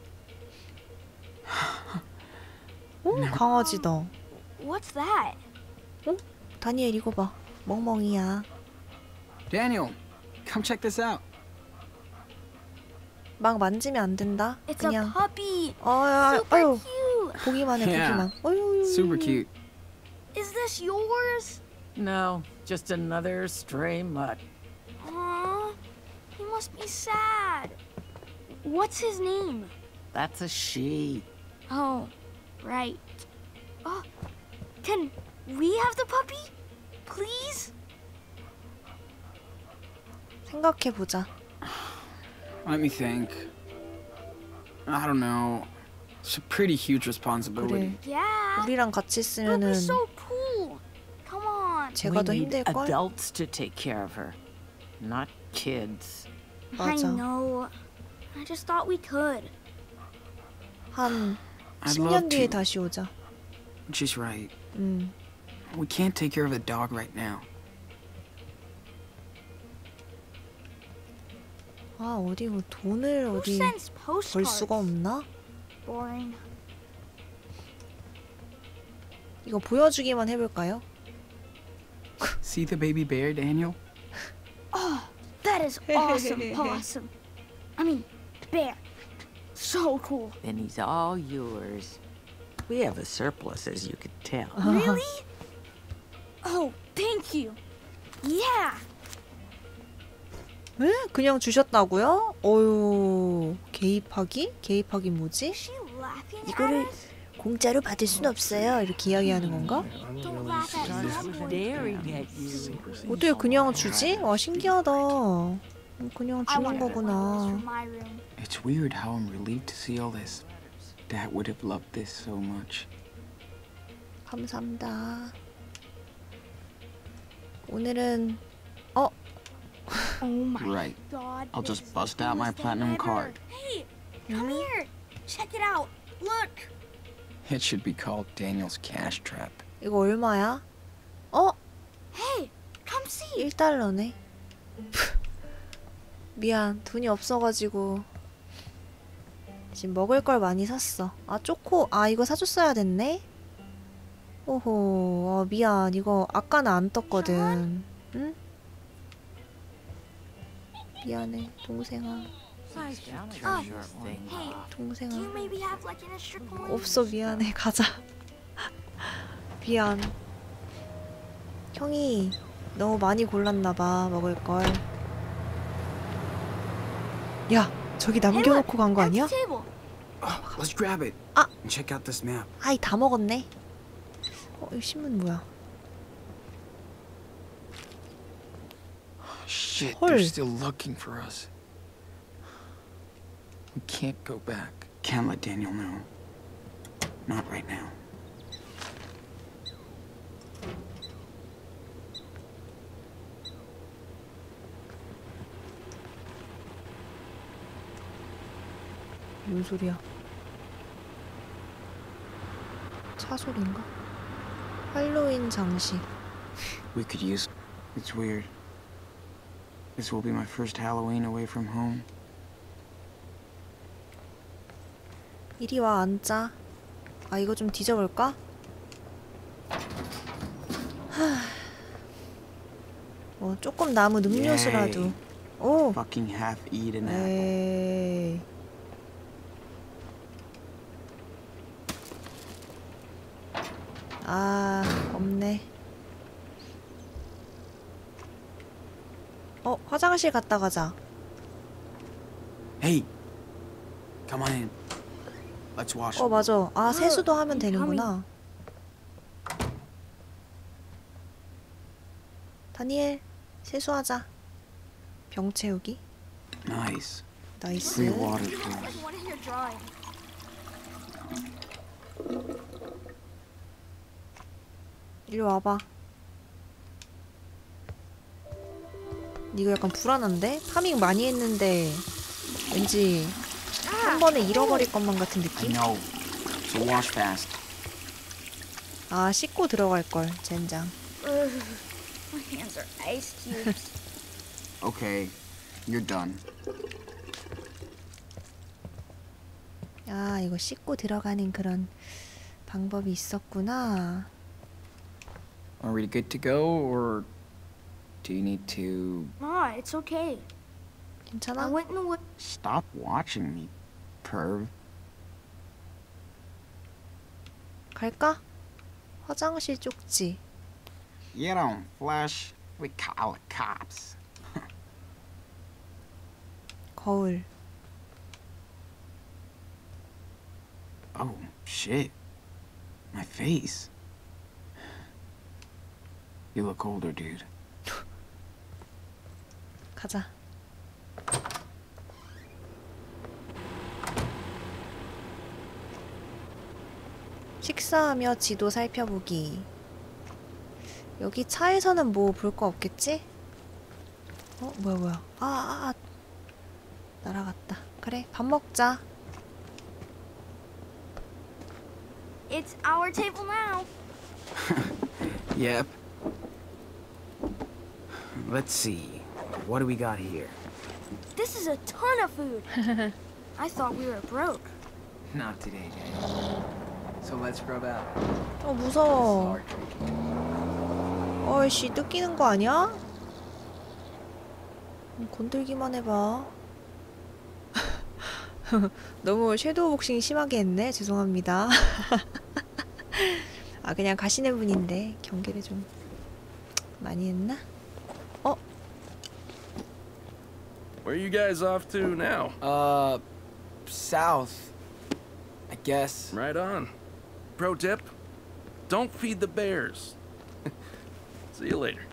오, 강아지다. What's that? 다니엘 이거 봐. 멍멍이야. Daniel, come check this out. 막 만지면 안 된다. It's 그냥. a puppy. 어, 야, Super 아유, cute. 보기만 해, Yeah. 보기만. 어유, Super cute. Is this yours? No, just another stray mutt. Aww, he must be sad. What's his name? That's a she. Oh, right. Oh, can we have the puppy? Please? 생각해 보자. Let me think. I don't know. It's a pretty huge responsibility. 그래. Yeah. 우리랑 같이 It'll 쓰면은 be so cool. Come on. 제가 we 더 need 힘들 걸. adults to take care of her, not kids. I 맞아. know. I just thought we could. 한 I'd 십 년 love 뒤에 to. 다시 오자. She's right. 음. We can't take care of the dog right now. 아, 어디 뭐 돈을 Who 어디 sends 벌 postcards? 수가 없나? Boring. 이거 보여주기만 해볼까요? See the baby bear, Daniel? Oh, that is awesome, awesome. I mean, bear. So cool. Then he's all yours. We have a surplus, as you could tell. Really? Oh, thank you. Yeah. 에? 그냥 주셨다고요? 어유 개입하기? 개입하기 뭐지? Is she laughing at 이거를 us? 공짜로 받을 순 없어요. 이렇게 이야기하는 건가? Don't laugh at Just me. staring at you. 어떻게 그냥 주지? 와, 신기하다. 그냥 I 주는 want to put one of those 거구나. for my room. It's weird how I'm relieved to see all this. Dad would have loved this so much. 감사합니다. 오늘은 어? Oh my Right. god. I'll this just is bust the out my coolest thing platinum ever. card. Hey, come here. Check it out. Look. It should be called Daniel's Cash Trap. 이거 얼마야? 어? Hey, come see. 일 달러네. 미안, 돈이 없어가지고 지금 먹을 걸 많이 샀어. 아, 초코. 아, 이거 사줬어야 됐네. 오호. 아, 미안. 이거 아까는 안 떴거든. 응? 미안해, 동생아. Nice. Down is Oh, a short one. hey, 동생아. do you maybe have like an extra coin? 없어, 미안해. 가자. 미안. 형이 너무 많이 골랐나봐, 먹을 걸. 야, 저기 남겨놓고 간 거 At 아니야? the table. Oh, let's grab it. Ah. And check out this map. 아이, 다 먹었네. 어, 이 신문 뭐야? Shit, 헐. they're still looking for us. We can't go back. Can't let Daniel know. Not right now. 뭔 소리야? 차 소리인가? 할로윈 장식. We could use. It's weird. This will be my first Halloween away from home. 이리 와, 앉아. 아, 이거 좀 뒤져볼까? 하... 뭐 조금 남은 음료수라도. Yay. 오! Fucking half-eaten apple. 에이... 아, 없네. 어, 화장실 갔다 가자. Hey, come on in. Let's wash. 어, 맞아. 아, 세수도 하면 incoming. 되는구나. 다니엘, 세수하자. 병 채우기. Nice. 나이스. Free water too. Like one of your drawings. 어, 이리 와봐. 이거 약간 불안한데? 파밍 많이 했는데 왠지 한 번에 잃어버릴 것만 같은 I 느낌? know. So wash fast. 아, 씻고 들어갈걸, 젠장. Ugh, my hands are ice cubes. Okay, you're done. 아, 이거 씻고 들어가는 그런 방법이 있었구나. Are we good to go, or do you need to Ma, it's okay. I 괜찮아? went in the wood. stop watching me, perv? 갈까? 화장실 쪽지. You don't flush. We call the cops. 거울. Oh, shit. My face. You look older, dude. 가자. 식사하며 지도 살펴보기. 여기 차에서는 뭐 볼 거 없겠지? 어, 뭐야 뭐야. 아, 아, 아. 날아갔다. 그래, 밥 먹자. It's our table now. Yep. Let's see. What do we got here? This is a ton of food. I thought we were broke. Not today, Dad. So let's grub out. 어, 무서워. 어이씨, 뜯기는 거 아니야? 음, 건들기만 해봐. 너무 섀도우 복싱 심하게 했네. 죄송합니다. 아, 그냥 가시는 분인데 경계를 좀 많이 했나? 어? Where you guys off to now? Uh, south. I guess. Right on. Pro tip, don't feed the bears. See you later.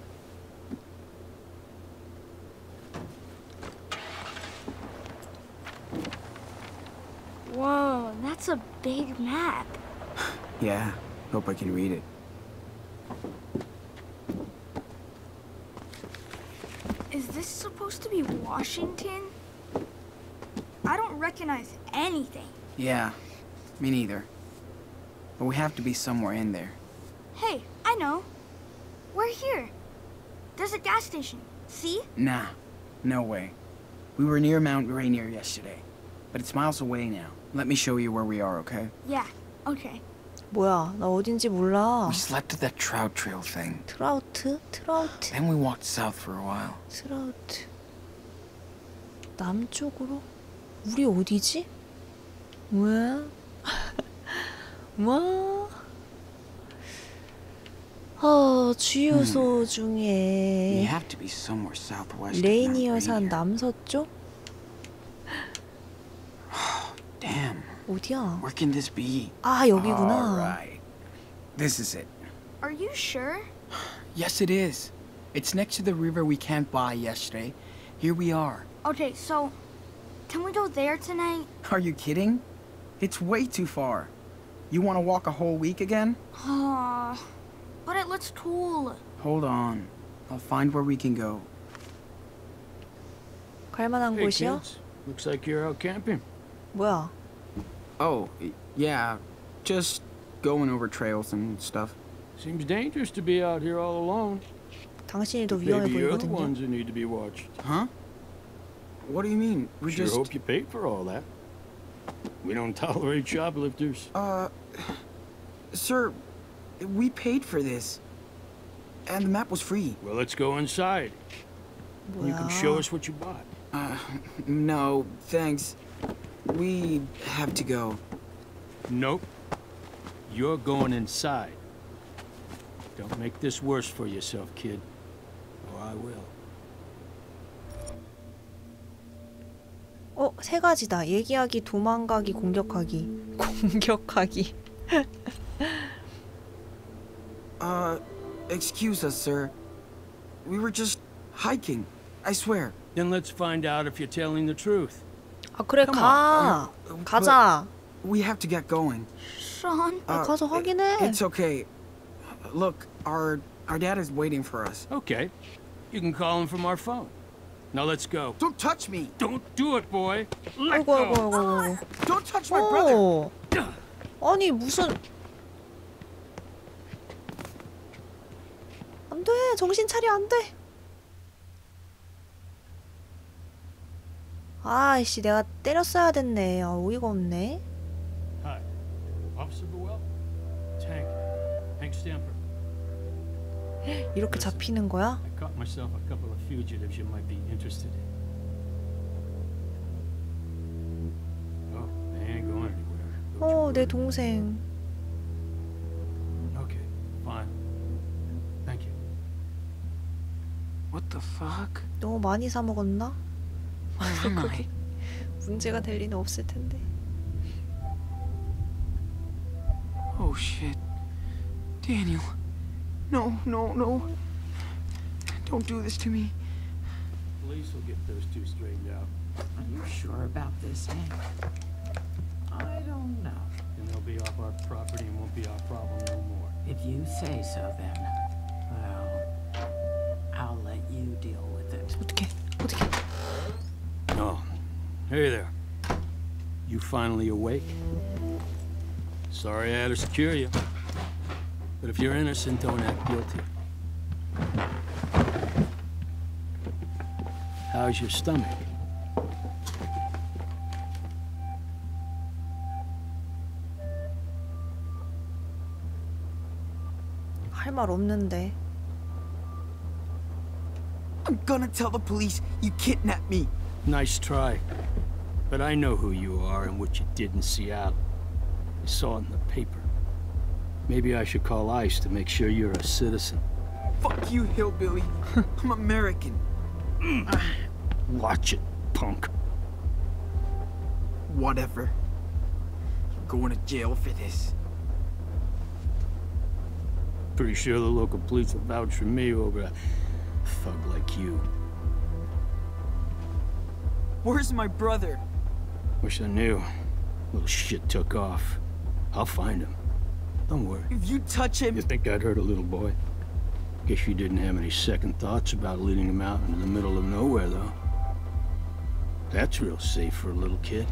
Whoa, that's a big map. Yeah. Hope I can read it. Is this supposed to be Washington? I don't recognize anything. Yeah. Me neither. But we have to be somewhere in there. Hey, I know. We're here. There's a gas station. See? Nah. No way. We were near Mount Rainier yesterday. But it's miles away now. Let me show you where we are, okay? Yeah, okay. 뭐야, 나 어딘지 몰라. We slept at that trout trail thing. 트라우트? 트라우트? Then we walked south for a while. 트라우트. 남쪽으로? 우리 어디지? 왜? 뭐? 어, 주유소 We 중에 have to be somewhere southwest of Mount 레이니어산 Rainier. 남서쪽? Damn. 어디야? Where can this be? 아, 여기구나. Alright. This is it. Are you sure? Yes, it is. It's next to the river we camped by yesterday. Here we are. Okay, so can we go there tonight? Are you kidding? It's way too far. You want to walk a whole week again? Uh, but it looks cool. Hold on. I'll find where we can go. 갈만한 Hey 곳이요? kids, looks like you're out camping. 뭐야? Oh, y- yeah. Just going over trails and stuff. Seems dangerous to be out here all alone. 당신이 더 위험해 Maybe you're the 보이거든요. ones who need to be watched. Huh? What do you mean? We Sure just... hope you paid for all that. We don't tolerate shoplifters. Uh... Sir, we paid for this. And the map was free. Well, let's go inside. You can show 뭐야? us what you bought. Uh, no, thanks. We have to go. Nope. You're going inside. Don't make this worse for yourself, kid. Or I will. 어, 세 가지다. 얘기하기, 도망가기, 공격하기. 공격하기. Uh, excuse us, sir. We were just hiking. I swear. Then let's find out if you're telling the truth. 아, 그래, Come 가. on. Uh, 가자. We have to get going. Sean? 아, Uh, 가서 확인해. It's okay. Look, our our dad is waiting for us. Okay. You can call him from our phone. Now let's go. Don't touch me! Don't do it, boy. Let 아이고 아이고 go. 아이고 아이고. Don't touch my brother! 어. 아니 무슨 안돼 정신 차려 안돼. 아이씨 내가 때렸어야 됐네. 아 어이가 없네. Hi. Officer Buell? Tank. Hank Stamper. 이렇게 잡히는 거야? I caught myself a couple of fugitives you might be interested in. Oh, they ain't going anywhere. Don't you 어 내 worry. 동생. Okay, fine. Thank you. What the fuck? 너무 많이 사 먹었나? Where am I? 문제가 될 리는 없을 텐데. Oh shit. Daniel. No, no, no. Don't do this to me. Police will get those two straightened out. Are you sure about this, Hank? I don't know. Then they'll be off our property and won't be our problem no more. If you say so, then, well, I'll let you deal with it. 어떻게? 어떻게? Oh, hey there. You finally awake? Sorry I had to secure you. But if you're innocent, don't act guilty. How's your stomach? 할 말 없는데. I'm gonna tell the police you kidnapped me. Nice try. But I know who you are and what you did in Seattle. I saw it in the paper. Maybe I should call ICE to make sure you're a citizen. Fuck you, hillbilly. I'm American. Watch it, punk. Whatever. You're going to jail for this. Pretty sure the local police will vouch for me over a thug like you. Where's my brother? Wish I knew. Little shit took off. I'll find him. Don't worry. If you touch him... You think I'd hurt a little boy? Guess you didn't have any second thoughts about leading him out into the middle of nowhere, though. That's real safe for a little kid.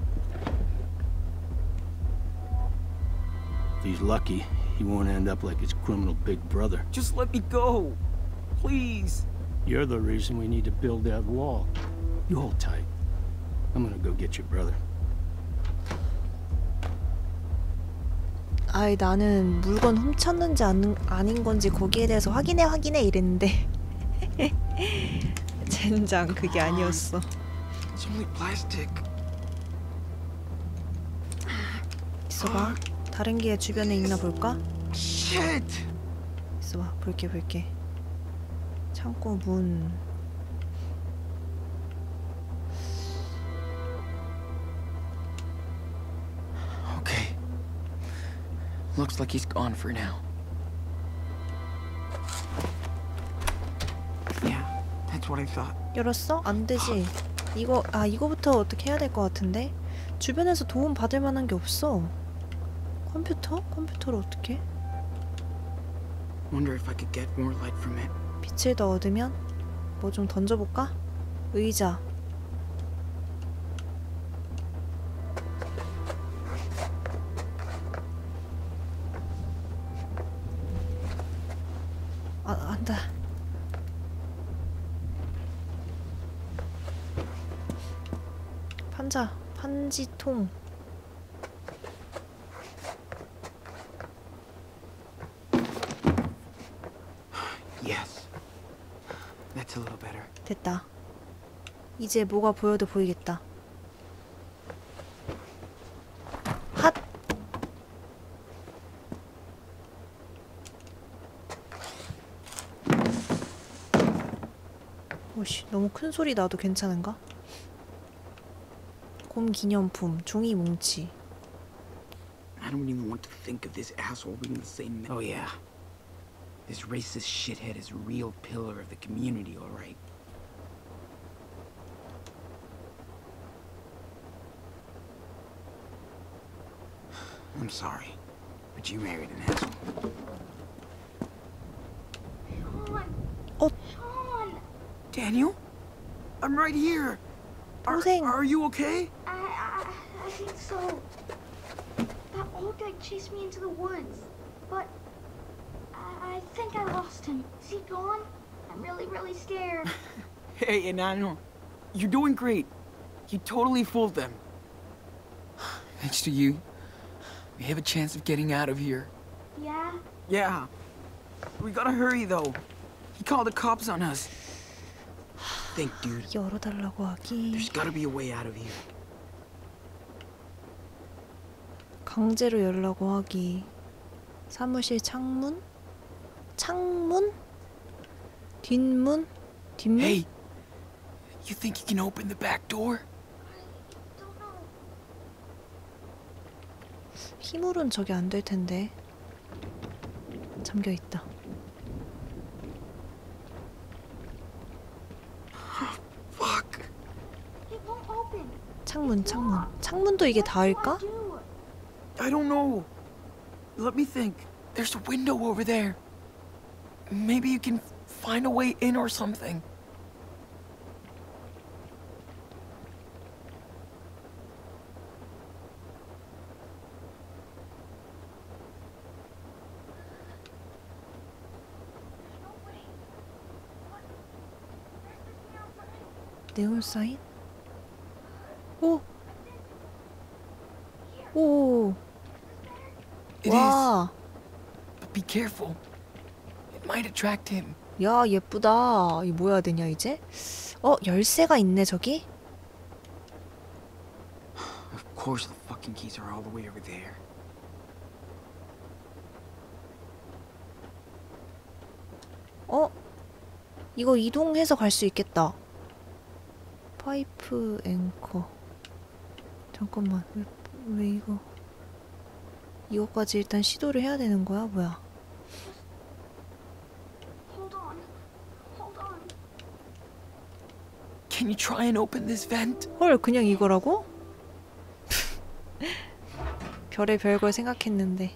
If he's lucky, he won't end up like his criminal big brother. Just let me go. Please. You're the reason we need to build that wall. You hold tight. I'm gonna go get your brother. 아이 나는 물건 훔쳤는지 아닌, 아닌 건지 거기에 대해서 확인해 확인해 이랬는데 젠장 그게 아니었어. It's only plastic. 있어봐. 다른 게 주변에 있나 볼까? Shit. 있어봐. 볼게 볼게. 창고 문. Okay. Looks like he's gone for now. Yeah, that's what I thought. 열었어? 안 되지. 이거 아 이거부터 어떻게 해야 될 것 같은데? 주변에서 도움 받을 만한 게 없어. 컴퓨터? 컴퓨터를 어떻게? Wonder if I could get more light from it. 빛을 더 얻으면 뭐 좀 던져볼까? 의자. 아 안돼. 판자, 판지통. Yes. That's a little better. 됐다. 이제 뭐가 보여도 보이겠다. 핫! 오씨, 너무 큰 소리 나도 괜찮은가? 곰 기념품, 종이 뭉치. I don't even want to think of this asshole being the same. Oh yeah. This racist shithead is a real pillar of the community, all right. I'm sorry, but you married an asshole. 어, Sean! Daniel? I'm right here. Are, 동생. are you okay? I, I, I think so. That old guy chased me into the woods, but I, I think I lost him. Is he gone? I'm really, really scared. Hey, Enano. You're doing great. You totally fooled them. Thanks to you, we have a chance of getting out of here. Yeah? Yeah. We gotta hurry, though. He called the cops on us. Think, dude. 열어달라고 하기. There's gotta be a way out of here. 강제로 열라고 하기. 사무실 창문? 창문? 뒷문? 뒷문? Hey, you think you can open the back door? I don't know. 힘으로는 저게 안 될 텐데. 잠겨 있다. Fuck. It won't open. 창문, 창문. 창문도 이게 닿을까? What do I do? I don't know. Let me think. There's a window over there. Maybe you can find a way in or something. No way. What? There's this neon sign. 네온 사인? 오! 오! It is, 와! but be careful. It might attract him. 야, 예쁘다. 이 뭐 해야 되냐, 이제? 어, 열쇠가 있네, 저기? Of course the fucking keys are all the way over there. 어? 이거 이동해서 갈 수 있겠다. 파이프 앵커. 잠깐만, 왜, 왜 이거. 이거까지 일단 시도를 해야 되는 거야? 뭐야? Hold on. Hold on. Can you try and open this vent? 헐, 그냥 이거라고? 별의 별걸 생각했는데.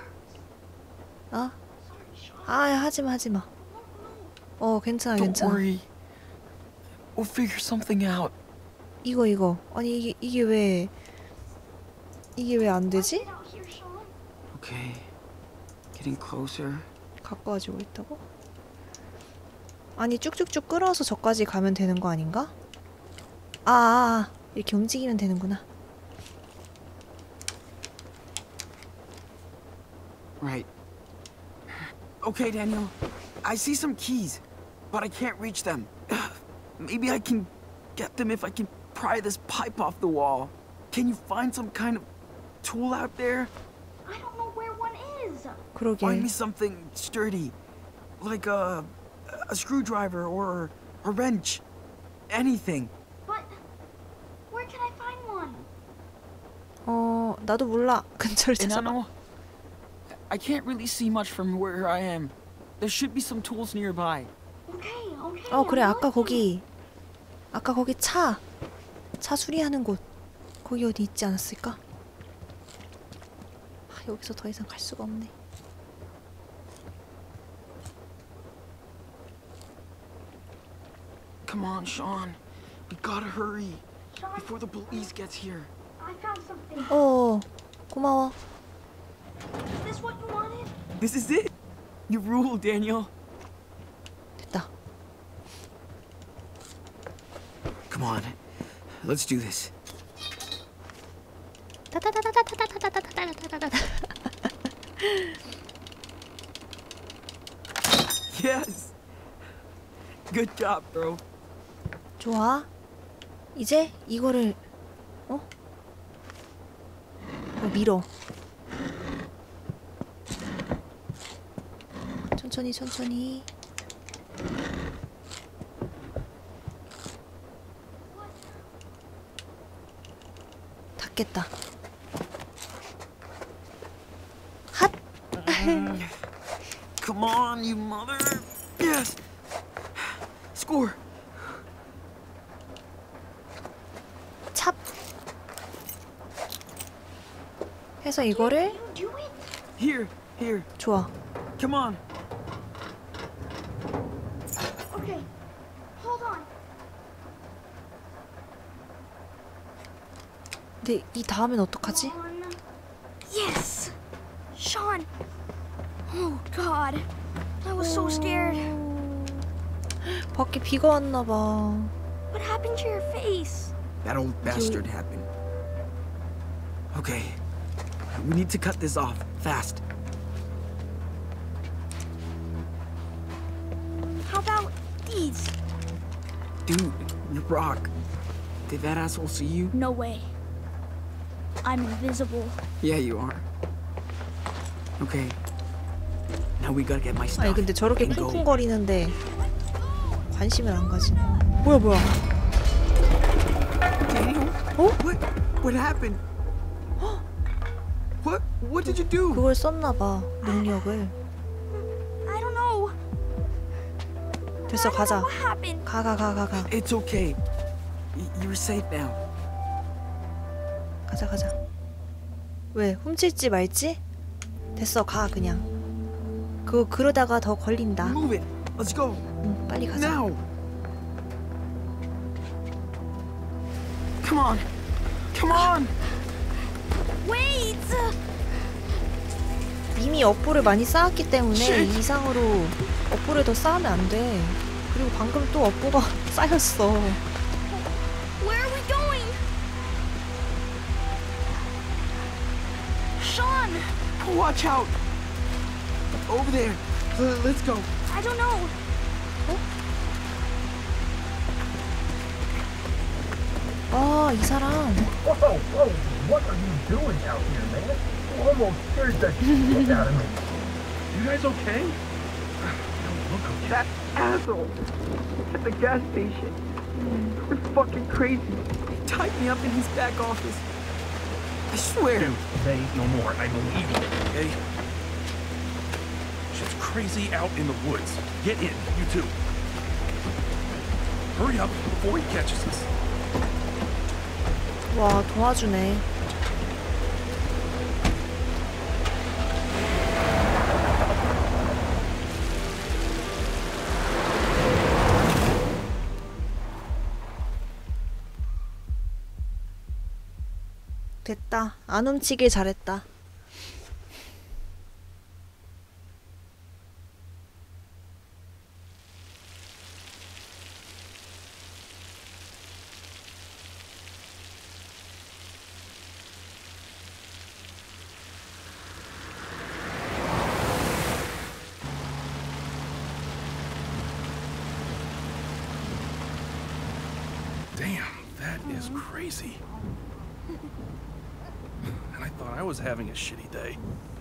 어? 아, 하지마, 하지마. 어, 괜찮아, Don't 괜찮아. worry. We'll figure something out. 이거, 이거. 아니, 이게, 이게 왜, 이게 왜 안 되지? Get out here, Sean. Okay. Getting closer. 가까워지고 있다고? 아니, 쭉쭉쭉 끌어서 저까지 가면 되는 거 아닌가? 아, 아, 아. 이렇게 움직이면 되는구나. Right. Okay, Daniel. I see some keys, but I can't reach them. Maybe I can get them if I can pry this pipe off the wall. Can you find some kind of tool out there? I don't know where one is. 그러게. Find me something sturdy, like a, a screwdriver or a wrench. Anything. But where can I find one? 어, 나도 몰라. 근처를 찾아봐. Enano, I can't really see much from where I am. There should be some tools nearby. Okay, okay. 어, 그래. I'm 아까 looking. 거기. 아까 거기 차. 차 수리하는 곳. 거기 어디 있지 않았을까? 아, 여기서 더 이상 갈 수가 없네. Come on, Sean. We gotta hurry Sean, before the police gets here. I found something. 어, 고마워. Is this what you wanted? This is it. You rule, Daniel. 됐다. Come on. Let's do this. 타타타타타타타타타타타타타타. Yes. Good job, bro. 좋아. 이제 이거를 어? 어, 밀어. 천천히 천천히. 닿겠다. 핫! Come on, you mother. Yes. Score. 찹! 해서 이거를 You do it? Here, here. 좋아. Come on. 근데 이 다음엔 어떡하지? Yes! Sean! Oh, God. I was so scared. 밖에 비가 왔나봐. What happened to your face? That old bastard happened. Okay. We need to cut this off. Fast. How about these? Dude, Rock. Did that asshole see you? No way. I'm invisible. Yeah, you are. Okay. Now we gotta get my stuff. 아니 근데 저렇게 and go. 쿵쿵거리는데 관심을 안 가지. 뭐야 뭐야. Daniel? 어? What? What happened? What? What did you do? 그걸 썼나봐. 능력을. I don't know. 됐어 가자. What happened? 가 가 가 가 가. It's okay. Y- You're safe now. 가자 가자. 왜 훔칠지 말지? 됐어 가 그냥. 그거 그러다가 더 걸린다. Move it. Let's go. 응, 빨리 가자. Now. Come on. Come on. Wait! 이미 업보를 많이 쌓았기 때문에 Shit. 이상으로 업보를 더 쌓으면 안 돼. 그리고 방금 또 업보가 쌓였어. Where are we going? Sean! Watch out. Over there. L- let's go. I don't know. 아, 이 사람. Whoa, whoa, what are you doing out here, man? You almost scared the shit out of me. You guys okay? Look okay. That asshole at the gas station. You're fucking crazy. He tied me up in his back office. I swear. Dude, say no more. I believe you. Okay? Shit's crazy out in the woods. Get in, you two. Hurry up before he catches us. 와, 도와주네. 됐다. 안 훔치길 잘했다. Damn, that is crazy. And I thought I was having a shitty day.